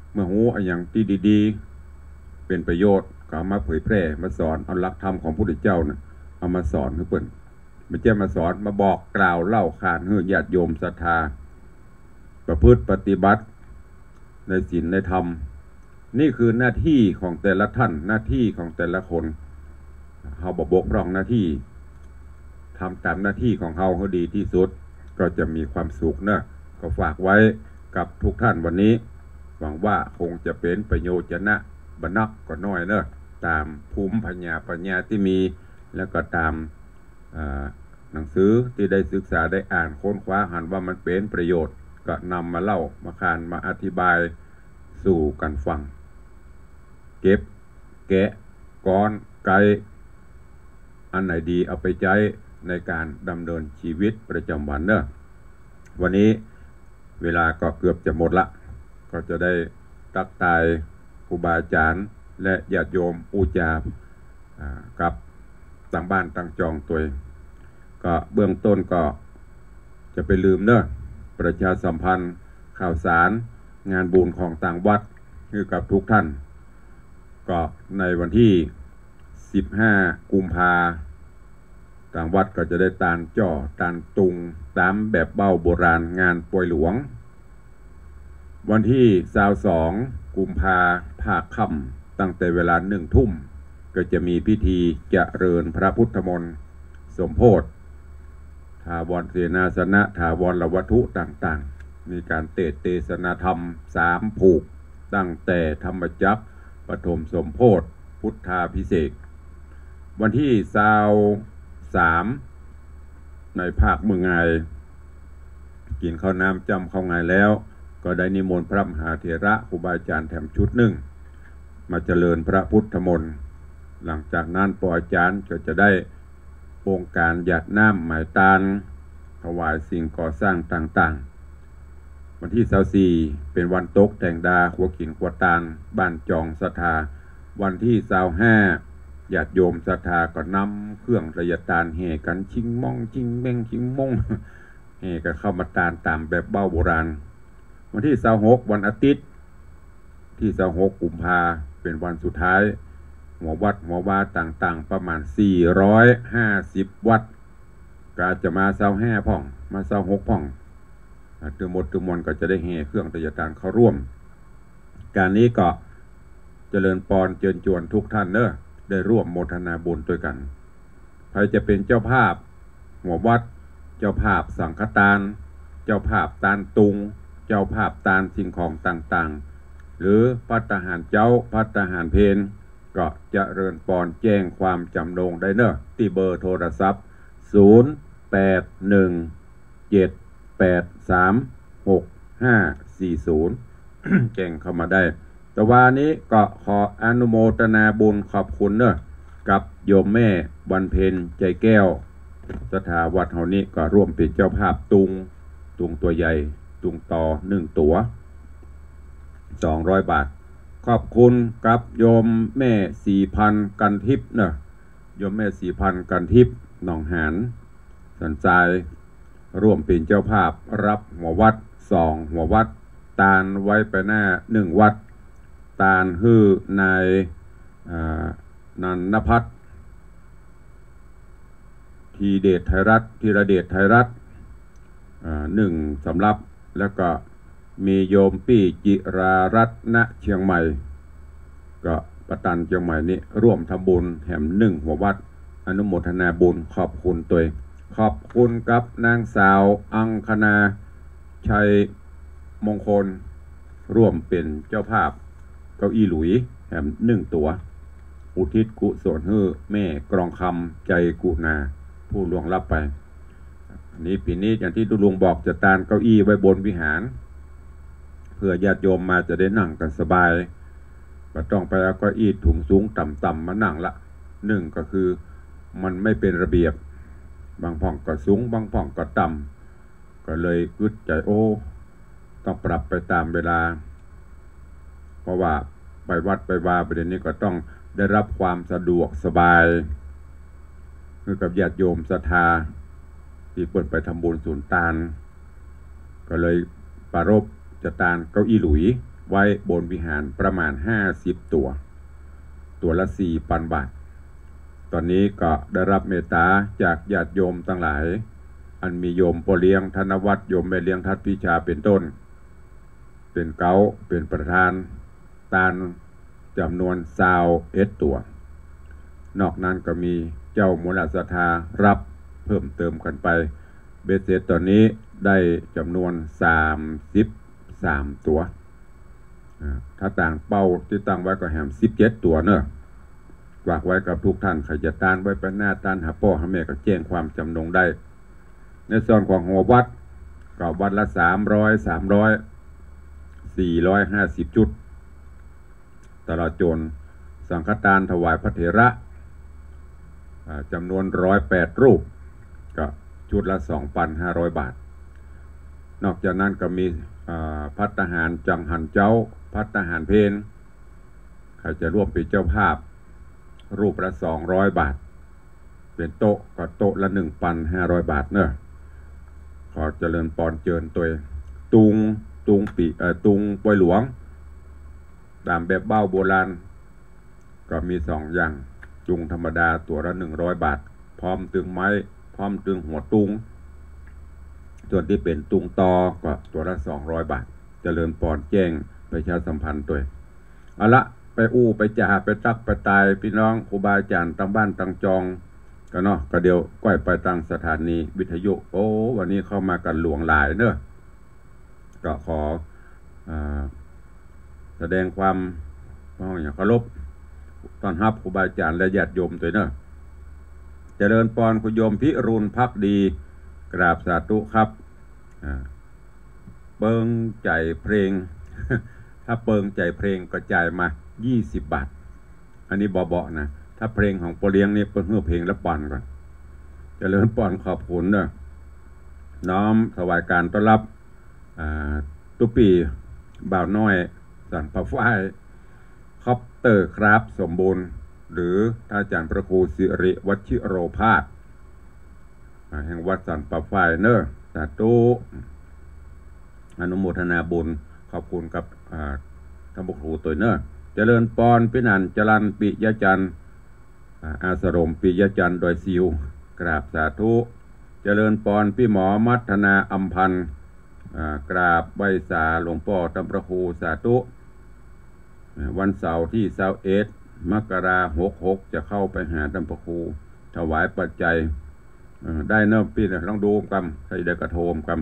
เมื่อหูอันอย่างที่ดีๆเป็นประโยชน์ก็เอามาเผยแพร่มาสอนเอาหลักธรรมของพระพุทธเจ้านะเอามาสอนให้เพิ่นไม่ใช่มาสอนมาบอกกล่าวเล่าขานให้ญาติโยมศรัทธาประพฤติปฏิบัติในศีลในธรรมนี่คือหน้าที่ของแต่ละท่านหน้าที่ของแต่ละคนเขาบกบกร่องหน้าที่ทำตามหน้าที่ของเขาให้ดีที่สุดก็จะมีความสุขเนอะก็ฝากไว้กับทุกท่านวันนี้หวังว่าคงจะเป็นประโยชน์นะบรรณักก็น้อยเนอะตามภูมิปัญญาปัญญาที่มีแล้วก็ตามหนังสือที่ได้ศึกษาได้อ่านค้นคว้าหันว่ามันเป็นประโยชน์ก็นำมาเล่ามาคานมาอธิบายสู่กันฟังเก็บแกะก้อนไกอันไหนดีเอาไปใช้ในการดำเนินชีวิตประจำวันเนอะวันนี้เวลาก็เกือบจะหมดละก็จะได้ตักตายครูบาอาจารย์และญาติโยมอุจากับต่างบ้านต่างจองตัวก็เบื้องต้นก็จะไปลืมเนอะประชาสัมพันธ์ข่าวสารงานบุญของต่างวัดคือกับทุกท่านก็ในวันที่สิบห้ากุมภาต่างวัดก็จะได้ตานจ่อตานตุงตามแบบเบ้าโบราณงานป่วยหลวงวันที่สาวสองกุมภาภาคค่ำตั้งแต่เวลาหนึ่งทุ่มก็จะมีพิธีเจริญพระพุทธมนต์สมโภชถาวรเสนาสนะถาวรวัตถุต่างๆมีการเทศเทศนาธรรมสามผูกตั้งแต่ธรรมจักรปฐมสมโภชพุทธาภิเษกวันที่สาวสามในภาคเมืองไงกินข้าวน้ำจำข้าวไงแล้วก็ได้นิมนต์พระมหาเถระครูบาอาจารย์แถมชุดหนึ่งมาเจริญพระพุทธมนต์หลังจากนั้นปออาจารย์ก็จะได้องค์การหยาดน้ำหมายตาลถวายสิ่งก่อสร้างต่างๆวันที่สาวสี่เป็นวันตกแต่งดาหัวขินขวตาลบ้านจองศรัทธาวันที่สาวห้าญาติโยมศรัทธาก็นำเครื่องระยะตาลแห่กันชิงมองชิงเม่งชิงมงแห่กันเข้ามาตาลตามแบบเบ้าโบราณวันที่สาวหกวันอาทิตย์ที่สาวหกกุมภาเป็นวันสุดท้ายหัววัดหัววาต่างๆประมาณสี่ร้อยห้าสิบวัดก็จะมาสาวห้าพ่องมาสาวหกพ่องตือหมดตือมวลก็จะได้แห่เครื่องระยะตาลเข้าร่วมการนี้ก็เจริญปอนเชิญชวนทุกท่านเนอะได้ร่วมโมทนาบุญด้วยกันใครจะเป็นเจ้าภาพหัววัดเจ้าภาพสังฆทานเจ้าภาพตานตุงเจ้าภาพตานสิ่งของต่างๆหรือภัตตาหารเจ้าภัตตาหารเพนก็จะเริญปอนแจ้งความจำนงได้เนอะที่เบอร์โทรศัพท์ศูนย์ แปด หนึ่ง เจ็ด แปด สาม หก ห้า สี่ ศูนย์ แจ้งเข้ามาได้แต่ว่านี้ก็ขออนุโมทนาบุญขอบคุณเนอะกับโยมแม่วันเพ็ญใจแก้วสถาวัดเฮานี้ก็ร่วมเป็นเจ้าภาพตุงตุงตัวใหญ่ตุงต่อหนึ่งตัวสองร้อยบาทขอบคุณกับโยมแม่สี่พันกันทิพย์เนอะโยมแม่สี่พันกันทิพย์หนองหานสันทรายร่วมเป็นเจ้าภาพรับหัววัดสองหัววัดตาลไว้ไปหน้าหนึ่งวัดตาลฮื้อนายนันนภัทรทีเดชไทยรัฐธีรเดชไทยรัฐหนึ่งสำรับแล้วก็มีโยมปี้จิรารัตนเชียงใหม่ก็ประตันเชียงใหม่นี้ร่วมทำบุญแถมหนึ่งหัววัดอนุโมทนาบุญขอบคุณตัวขอบคุณกับนางสาวอังคณาชัยมงคลร่วมเป็นเจ้าภาพเก้าอี้หลุยแถมหนึ่งตัวอุทิศกุศลให้แม่กรองคำใจกุณาผู้ล่วงลับไปนี้ปีนี้อย่างที่ตุลุงบอกจะตานเก้าอี้ไว้บนวิหารเพื่อญาติโยมมาจะได้นั่งกันสบายก็ต้องไปเอาเก้าอี้ถุงสูงต่ำๆมานั่งละหนึ่งก็คือมันไม่เป็นระเบียบบางพ่องก็สูงบางพ่องก็ต่ำก็เลยกึดใจโอ้ต้องปรับไปตามเวลาเพราะว่าไปวัดไปวาประเด็นนี้ก็ต้องได้รับความสะดวกสบายคือกับญาติโยมศรัทธาที่เปิดไปทำบุญศูนย์ตาลก็เลยปรารภจะตานเก้าอี้หลุยไว้บนวิหารประมาณห้าสิบตัวตัวละ สี่พัน บาทตอนนี้ก็ได้รับเมตตาจากญาติโยมทั้งหลายอันมีโยมพ่อเลี้ยงธนวัฒน์โยมแม่เลี้ยงทัดพิชาเป็นต้นเป็นเก้าเป็นประธานตานจำนวนสาวเอ็ดตัวนอกนั้นก็มีเจ้ามูลศรัทธารับเพิ่มเติมกันไปเบสเสร็จตอนนี้ได้จำนวนสามสิบสามตัวถ้าต่างเป้าที่ตั้งไว้ก็แหมสิบเจ็ดตัวเนอะฝากไว้กับทุกท่านใครจะต้านไว้เป็นหน้าต้านหาพ่อหาแม่ก็แจ้งความจำนงได้ในส่วนของหัววัดก็วัดละสามร้อยสามร้อยสี่ร้อยห้าสิบจุดตลอดจนสังฆทานถวายพระเถระจำนวนร้อยแปดรูปก็ชุดละสองพันห้าร้อยบาทนอกจากนั้นก็มีภัตตาหารจังหันเจ้าภัตตาหารเพนใครจะร่วมเป็นเจ้าภาพรูปละสองร้อยบาทเป็นโต๊ะก็โต๊ะละหนึ่งพันห้าร้อยบาทเนอะขอเจริญปอนเจิญตัวตุงตุงปีเอ่อตุงปอยหลวงตามแบบเบ้าโบราณก็มีสองอย่างตุงธรรมดาตัวละหนึ่งร้อยบาทพร้อมตึงไม้พร้อมตึงหัวตุงส่วนที่เป็นตุงตอก็ตัวละสองร้อยบาทเจริญปอนแจ้งประชาสัมพันธ์ตัวเอาละไปอู้ไปจ่าไปตักไปตายพี่น้องครูบาอาจารย์ตั้งบ้านตั้งจองก็เนาะก็เดี๋ยวก้อยไปตั้งสถานีวิทยุโอ้วันนี้เข้ามากันหลวงหลายเนอะก็ขอแสดงความเคารพต้อนรับครูบาอาจารย์และญาติโยมตัวเนอะเจริญปอนคุณโยมพิรุณภักดีกราบสาธุครับเปิงใจเพลง ถ้าเปิงใจเพลงก็จ่ายมายี่สิบบาทอันนี้เบาๆนะถ้าเพลงของโปเลี้ยงนี่เปิงเฮือเพลงแล้วปอนก่อนเจริญปอนขอบคุณเนอะน้อมถวายการต้อนรับตุปีบ่าวน้อยสันปะฝ้ายคอปเตอร์ครับสมบูรณ์หรือท่านอาจารย์พระครูสิริวัชิโรภาสแห่งวัดสันปะฝ้ายเนอะสาธุอนุโมทนาบุญขอบคุณกับท่านพระครูตัวเนอะเจริญปอนพินันจรันปิยจันทร์อาสรมปิยจันทร์โดยซิวกราบสาธุเจริญปอนพี่หมอมัทนาอัมพันธ์กราบไหว้สาหลวงพ่อท่านพระครูสาธุวันเสาร์ที่เสาร์เอ็ดมกราหกหกจะเข้าไปหาท่านพระครูถวายปัจจัยได้เนิ่มปีนะลองดูกันใครได้กระโทมกัน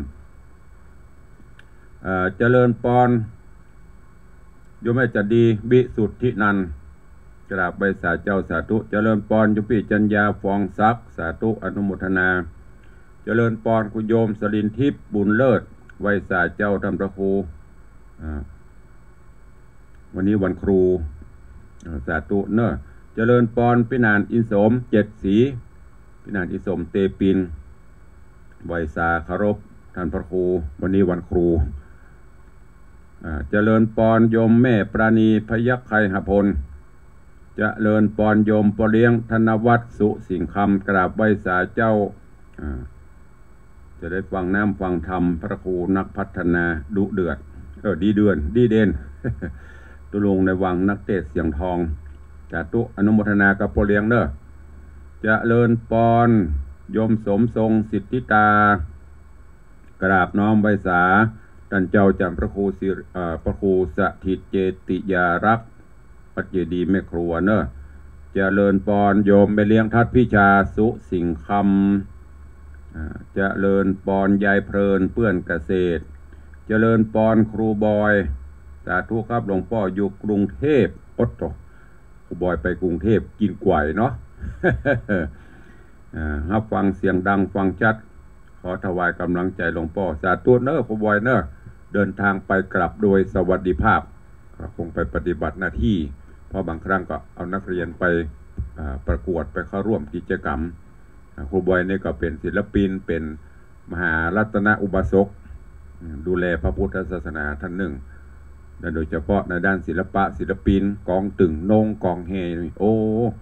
เจริญปอนโยมแม่จะดีวิสุทธินันกราบใบสาเจ้าสาธุเจริญปอนยุปิจัญญาฟองซักสาธุอนุโมทนาเจริญปอนคุณโยมสลินทิพย์บุญเลิศไวสาเจ้าท่านพระครูวันนี้วันครูสาธุเนอะเจริญปอนพินานอินสมเจ็ดสีพินานอินสมเตปินไวสาคารพท่านพระครูวันนี้วันครูเจริญปอนโยมแม่ปราณีพยัคฆ์ไคหพลเจริญปอนโยมปอเลี้ยงธนวัฒน์สุสิงคำกราบไหว้สาเจ้าจะได้ฟังน้ำฟังธรรมพระครูนักพัฒนาดุเดือดเออดีเดือนดีเด่น ตุลงในวังนักเทศเสียงทองจาตุอนุโมทนากับปอเลี้ยงเนอะเจริญปอนโยมสมทรงสิทธิตากราบน้อมไหว้สาท่านเจ้าจำพระครูสิพระครูสถิตเจติยารักษ์ปัจเจดีแม่ครัวเนอะเจริญปอนโยมไปเลี้ยงทัดพิชาสุสิงคำเจริญปอนยายเพลินเปื้อนเกษตรเจริญปอนครูบอยสาธุครับหลวงพ่ออยู่กรุงเทพอดโตครูบอยไปกรุงเทพกินกวยเนาะ รับฟังเสียงดังฟังชัดขอถวายกำลังใจหลวงพ่อสาธุเนอะครูบอยเนอะเดินทางไปกลับโดยสวัสดิภาพคงไปปฏิบัติหน้าที่เพราะบางครั้งก็เอานักเรียนไปประกวดไปเข้าร่วมกิจกรรมครูบอยนี่ก็เป็นศิลปินเป็นมหารัตนอุบาสกดูแลพระพุทธศาสนาท่านหนึ่งและโดยเฉพาะในด้านศิลปะศิลปินกองตึงนงกองเฮโอ้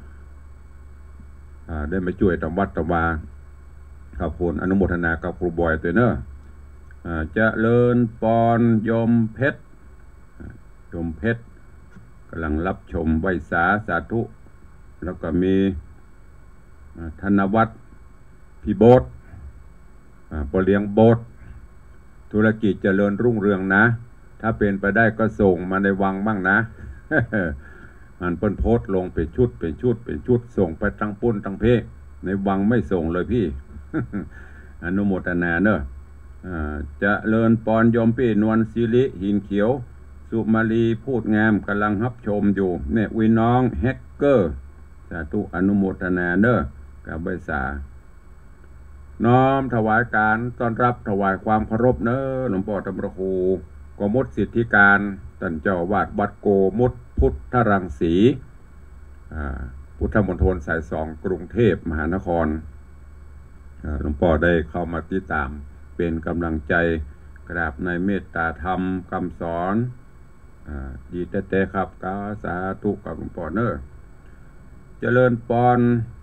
ได้มาช่วยทำวัดทำวาขอบคุณอนุโมทนากับครูบอยตัวเนอะเจริญปอนยมเพชรชมเพชรกำลังรับชมไวสาสาธุแล้วก็มีธนวัฒน์พี่โบ๊ทปอเลี้ยงโบ๊ทธุรกิจเจริญรุ่งเรืองนะถ้าเป็นไปได้ก็ส่งมาในวังบ้างนะ อันเปิ้นโพสต์ลงเป็นชุดเป็นชุดเป็นชุดส่งไปตั้งปุ้นตั้งเพในวังไม่ส่งเลยพี่ อนุโมทนาเนอะจะเลินปอนยมพี่นวลศิริหินเขียวสุมาลีพูดงามกำลังรับชมอยู่เนี่ยวิน้องแฮกเกอร์สาธุอนุโมทนาเนอะกับใบสาน้อมถวายการต้อนรับถวายความเคารพเนอะหลวงพ่อธรรมรคูกมุตสิทธิการท่านเจ้าวาดวัดโกมุตพุทธรังสีพุทธมณฑลสายสองกรุงเทพมหานครหลวงพ่อได้เข้ามาติดตามเป็นกำลังใจกราบในเมตตาธรรมคำสอนดีแต่แต่ครับกาสาธุกับหลวงพ่อเนอะเจริญปอน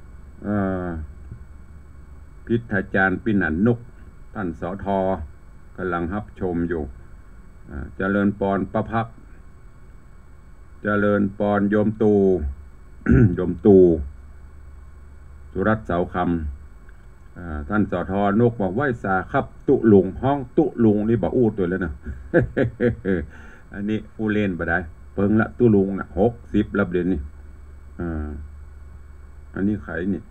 พิธาจารย์ปินันนุกท่านสอทอกำลังรับชมอยู่เจริญปอนประพักเจริญปอนโยมตู โยมตูสุรัตน์เสาคำท่านสอทอนกบอกไหวสาครับตุลุงห้องตุลุงนี่บอกอู้ตัวแล้วนะ อันนี้ผู้เล่นไปได้เพิ่งละตุลุงนะหกสิบรับเรียนนี่อ่าอันนี้ไขนี่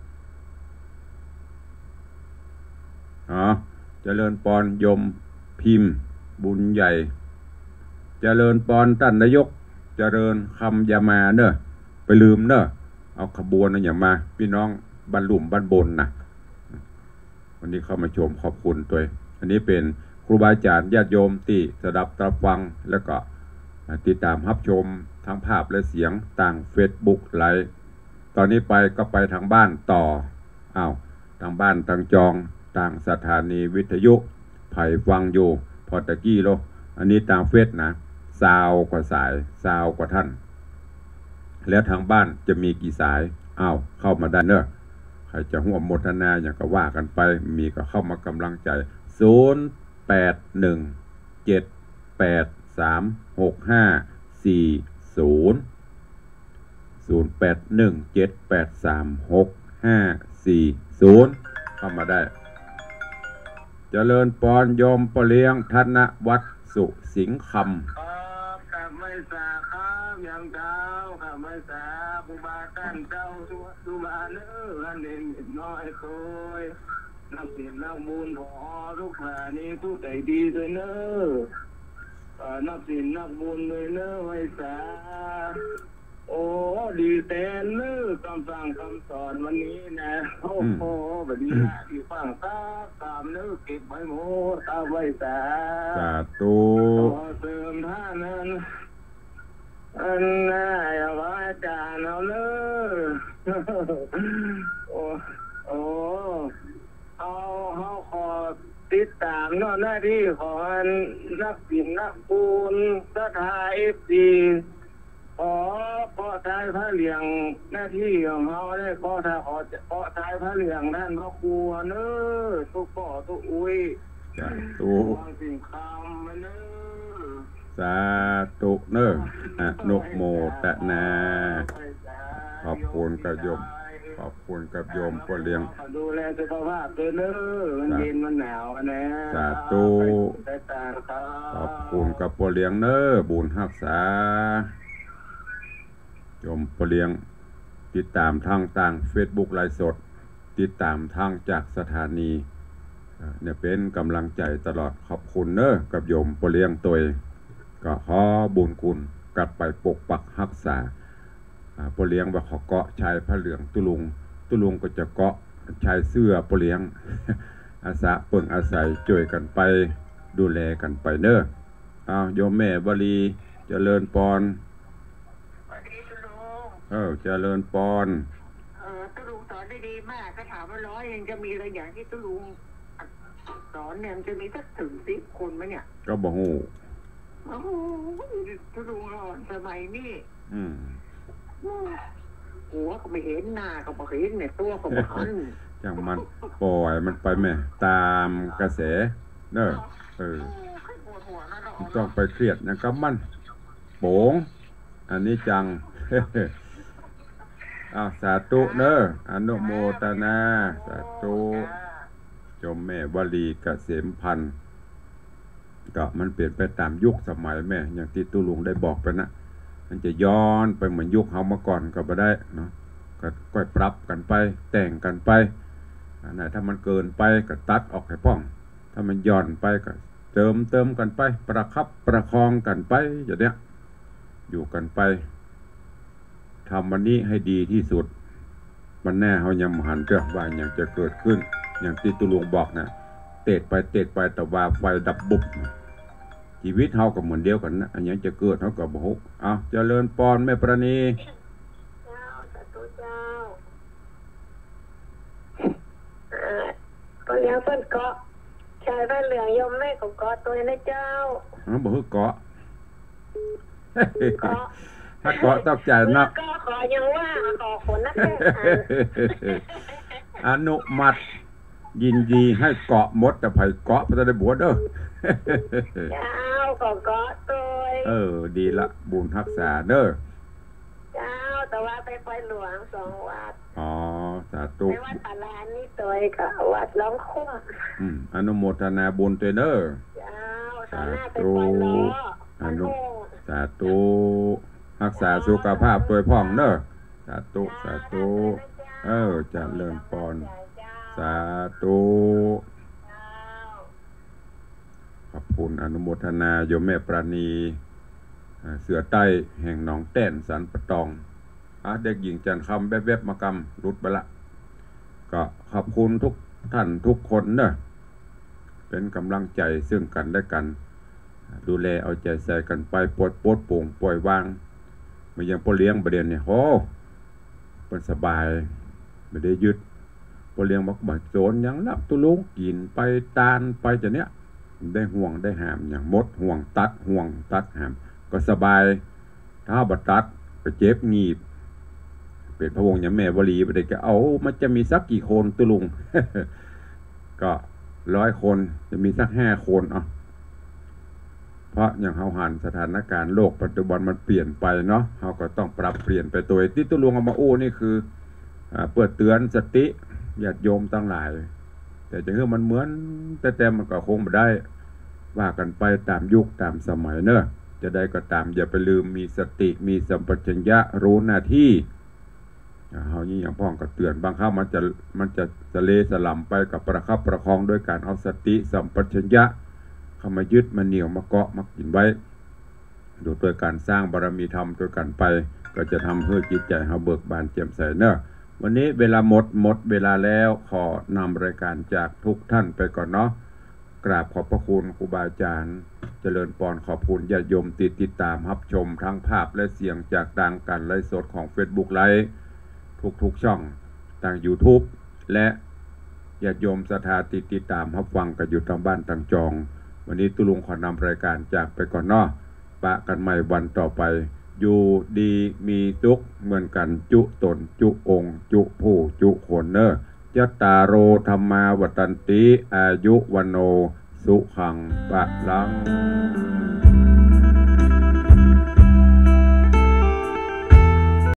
อ๋อเจริญปอนยมพิมพ์บุญใหญ่เจริญปอนท่านนายกเจริญคำอย่ามาเนอะไปลืมเนอะเอาขบวนนะอย่ามาพี่น้องบ้านหลุมบ้านบนนะวันนี้เข้ามาชมขอบคุณตัวอันนี้เป็นครูบาอาจารย์ญาติโยมที่สดับตรับฟังแล้วก็ติดตามรับชมทั้งภาพและเสียงต่างเฟซบุ๊กไลฟ์ตอนนี้ไปก็ไปทางบ้านต่ออ้าวทางบ้านทางจองต่างสถานีวิทยุไผ่ฟังอยู่พอตะกี้โลอันนี้ตามเฟซนะซาวกว่าสายซาวกว่าท่านแล้วทางบ้านจะมีกี่สายอ้าวเข้ามาได้เนอะใครจะห่วมโมทนาอย่างก็ว่ากันไปมีก็เข้ามากำลังใจศูนย์แปดหนึ่งเจ็ดแปดสามหกห้าสี่ศูนย์ศูนย์แปดหนึ่งเจ็ดแปดสามหกห้าสี่ศูนย์เข้ามาได้เจริญปอนโยมปเลี้ยงธนวัฒน์สุสิงห์คำครับกับไม่สาครับยังเจ้ากับไม่สาผู้บาท่านเจ้าสุบาเนื้อเด่นน้อยโคยนักเสียงนักบุญพอทุกขานี้ผู้ใจดีเลยเนอะนักเสียงนักบุญเลยเนอะไม่สาโอ้ดีแทนเนอะคำสั่งคำสอนวันนี้นะโอ้โหแบบนี้นะที่ฟังซาตามเนอะเก็บไว้หมดเอาไว้สาสาธุเติมท่านั้นอันน่าอย่าว่าอาจารย์เอาเนอะโอ้โอ้เอาเขาขอติดตามนอกหน้าที่ของนักศิลป์นักปูนสถาเอฟซีขอขอทายพระเหลียงหน้าที่ของเขาได้ขอทายขอขอทายพระเหลียงท่านพระครูเนอะทุกพ่อทุกอุ้ยตุวางสิ่งคำมาเนอะสาธุเนอะอนุโมทนาขอบคุณกับโยมขอบคุณกับโยมก็เลี้ยงดูแลสุขภาพด้วยเนอะมันเย็นมันหนาวนะสาธุขอบคุณกับพ่อเลี้ยงเนอะบุญรักษาโยมพ่อเลี้ยงติดตามทางต่างเฟซบุ๊กไลฟ์สดติดตามทางจากสถานีเนี่ยเป็นกำลังใจตลอดขอบคุณเนอะกับโยมพ่อเลี้ยงตัวก็ขอบุญคุณกลับไปปกปักรักษาพ่อเลี้ยงว่าขอเกาะชายพระเหลืองตุลุงตุลุงก็จะเกาะชายเสื้อพ่อเลี้ยงอาสาเปิ่งอาศัยช่วยกันไปดูแลกันไปเนอะเอาโยมแม่บรีเจริญปอนเออเจริญปอนเออตุลุงสอนได้ดีมากก็ถามว่าร้อยเองจะมีอะไรอย่างที่ตุลุงสอนเนี่ยมันจะมีสักถึงสิบคนไหมเนี่ยก็บ่ฮู้โอ้โหตุลุงอ่อนสมัยนี้อืมหัวก็ไม่เห็นหน้าก็ไม่เห็นเนี่ยตัวก็ไม่หันอย่างมันปล่อยมันไปแม่ตามกระแสเนอะเออต้องไปเครียดนะก็มันโป๋งอันนี้จัง อ้าวสาธุเนอะอนุโมทนาสาธุจมแม่วลีเกษมพันธ์ก็มันเปลี่ยนไปตามยุคสมัยแม่อย่างที่ตุลุงได้บอกไปนะมันจะย้อนไปเหมือนยุคเฮามาก่อนก็บ่ได้เนาะก็ค่อยปรับกันไปแต่งกันไปอันไหนถ้ามันเกินไปก็ตัดออกให้ป้องถ้ามันย่อนไปก็เติมเติมกันไปประคับประคองกันไปอย่างเนี้ยอยู่กันไปทำวันนี้ให้ดีที่สุดมันแน่เฮายังหันเรื่องว่าอย่างจะเกิดขึ้นอย่างที่ตุลุงบอกนะเตะไปเตะไปแต่ว่าไฟดับบุบชีวิตเฮาก็เหมือนเดียวกันนะอันยังจะเกิดเฮาก็บ่ฮู้อ้าวเจริญพรแม่ประณีเจ้าสาธุเจ้าเอ่อก็ยังเพิ่นเกาะชายบ้านเหลืองยมแม่ของเกาะตัวนะเจ้าอ๋อบ่ฮู้เกาะเกาะถ้าเกาะต้องจ่ายนักก็ขอยังว่าขอคนนักอนุมัติยินดีให้เกาะมดแต่ไผเกาะพระได้บวชเด้อเจ้าขอเกาะตัวเออดีละบุญรักษาเด้อเจ้าแต่ว่าไปไปหลวงสองวัดอ๋อสาธุไปวัดปาลานนี่ตัวกับวัดล้อมคุ้มอืมอนุโมทนาบุญตัวเด้อเจ้าสาธุอนุสาธุรักษาสุขภาพตัวพ่องเด้อสาธุสาธุเออเจริญพรสาธุขอบคุณอนุโมทนาโยมแม่ปราณีเสือใต้แห่งหนองแต้นสันปะตองอาเด็กหญิงจันคำแวบๆมากำรุดไปละก็ขอบคุณทุกท่านทุกคนเนอะเป็นกำลังใจซึ่งกันและกันดูแลเอาใจใส่กันไปปลดปลดโปร่งปล่อยวางไม่ยังพอเลี้ยงประเด็นเนี่ยโอ้เป็นสบายไม่ได้ยึดพอเลี้ยงมักบัดโจรยังรับตุลุงกินไปตานไปจะเนี้ยได้ห่วงได้หามอย่างมดห่วงตัดห่วงตัดหามก็สบายถ้าบัดตัดไปเจ็บงีบเป็นพระวงศ์อย่างแม่วลีไปได้ก็เอามันจะมีสักกี่คนตุลุง ก็ร้อยคนจะมีสักห้าคนอ่ะเพราะอย่างเฮาหันสถานการณ์โลกปัจจุบันมันเปลี่ยนไปเนาะเฮาก็ต้องปรับเปลี่ยนไปตัวที่ตุลุงเอามาโอ้นี่คือเปิดเตือนสติญาติโยมทั้งหลายแต่จะเมื่อมันเหมือนแต่แต่มันก็คงไม่ได้ว่ากันไปตามยุคตามสมัยเนอะจะได้ก็ตามอย่าไปลืมมีสติมีสัมปชัญญะรู้หน้าที่เฮานี่อย่างพ่องก็เตือนบางครั้งมันจะมันจะสะเลสลัมไปกับประคับประคองด้วยการเอาสติสัมปชัญญะเข้ามายึดมาเหนี่ยวมาเกาะมากินไว้โดยการสร้างบารมีธรรมโดยกันไปก็จะทำให้จิตใจเฮาเบิกบานแจ่มใสเนอะวันนี้เวลาหมดหมดเวลาแล้วขอนำรายการจากทุกท่านไปก่อนเนาะกราบขอบพระคุณครูบาอาจารย์เจริญพรขอบคุณญาติโยมติดติดตามรับชมทั้งภาพและเสียงจากทางการไลฟ์สดของ Facebook ไลฟ์ทุกๆช่องทาง YouTube และญาติโยมศรัทธาติดติดตามรับฟังกันอยู่ทางบ้านทางจองวันนี้ตุลุงขอนำรายการจากไปก่อนเนาะปะกันใหม่วันต่อไปอยู่ดีมีทุกเหมือนกันจุตนจุองค์จุผู้จุคนเนอยัตตาโรธรรมาวัตันติอายุวันโนสุขังปะลัง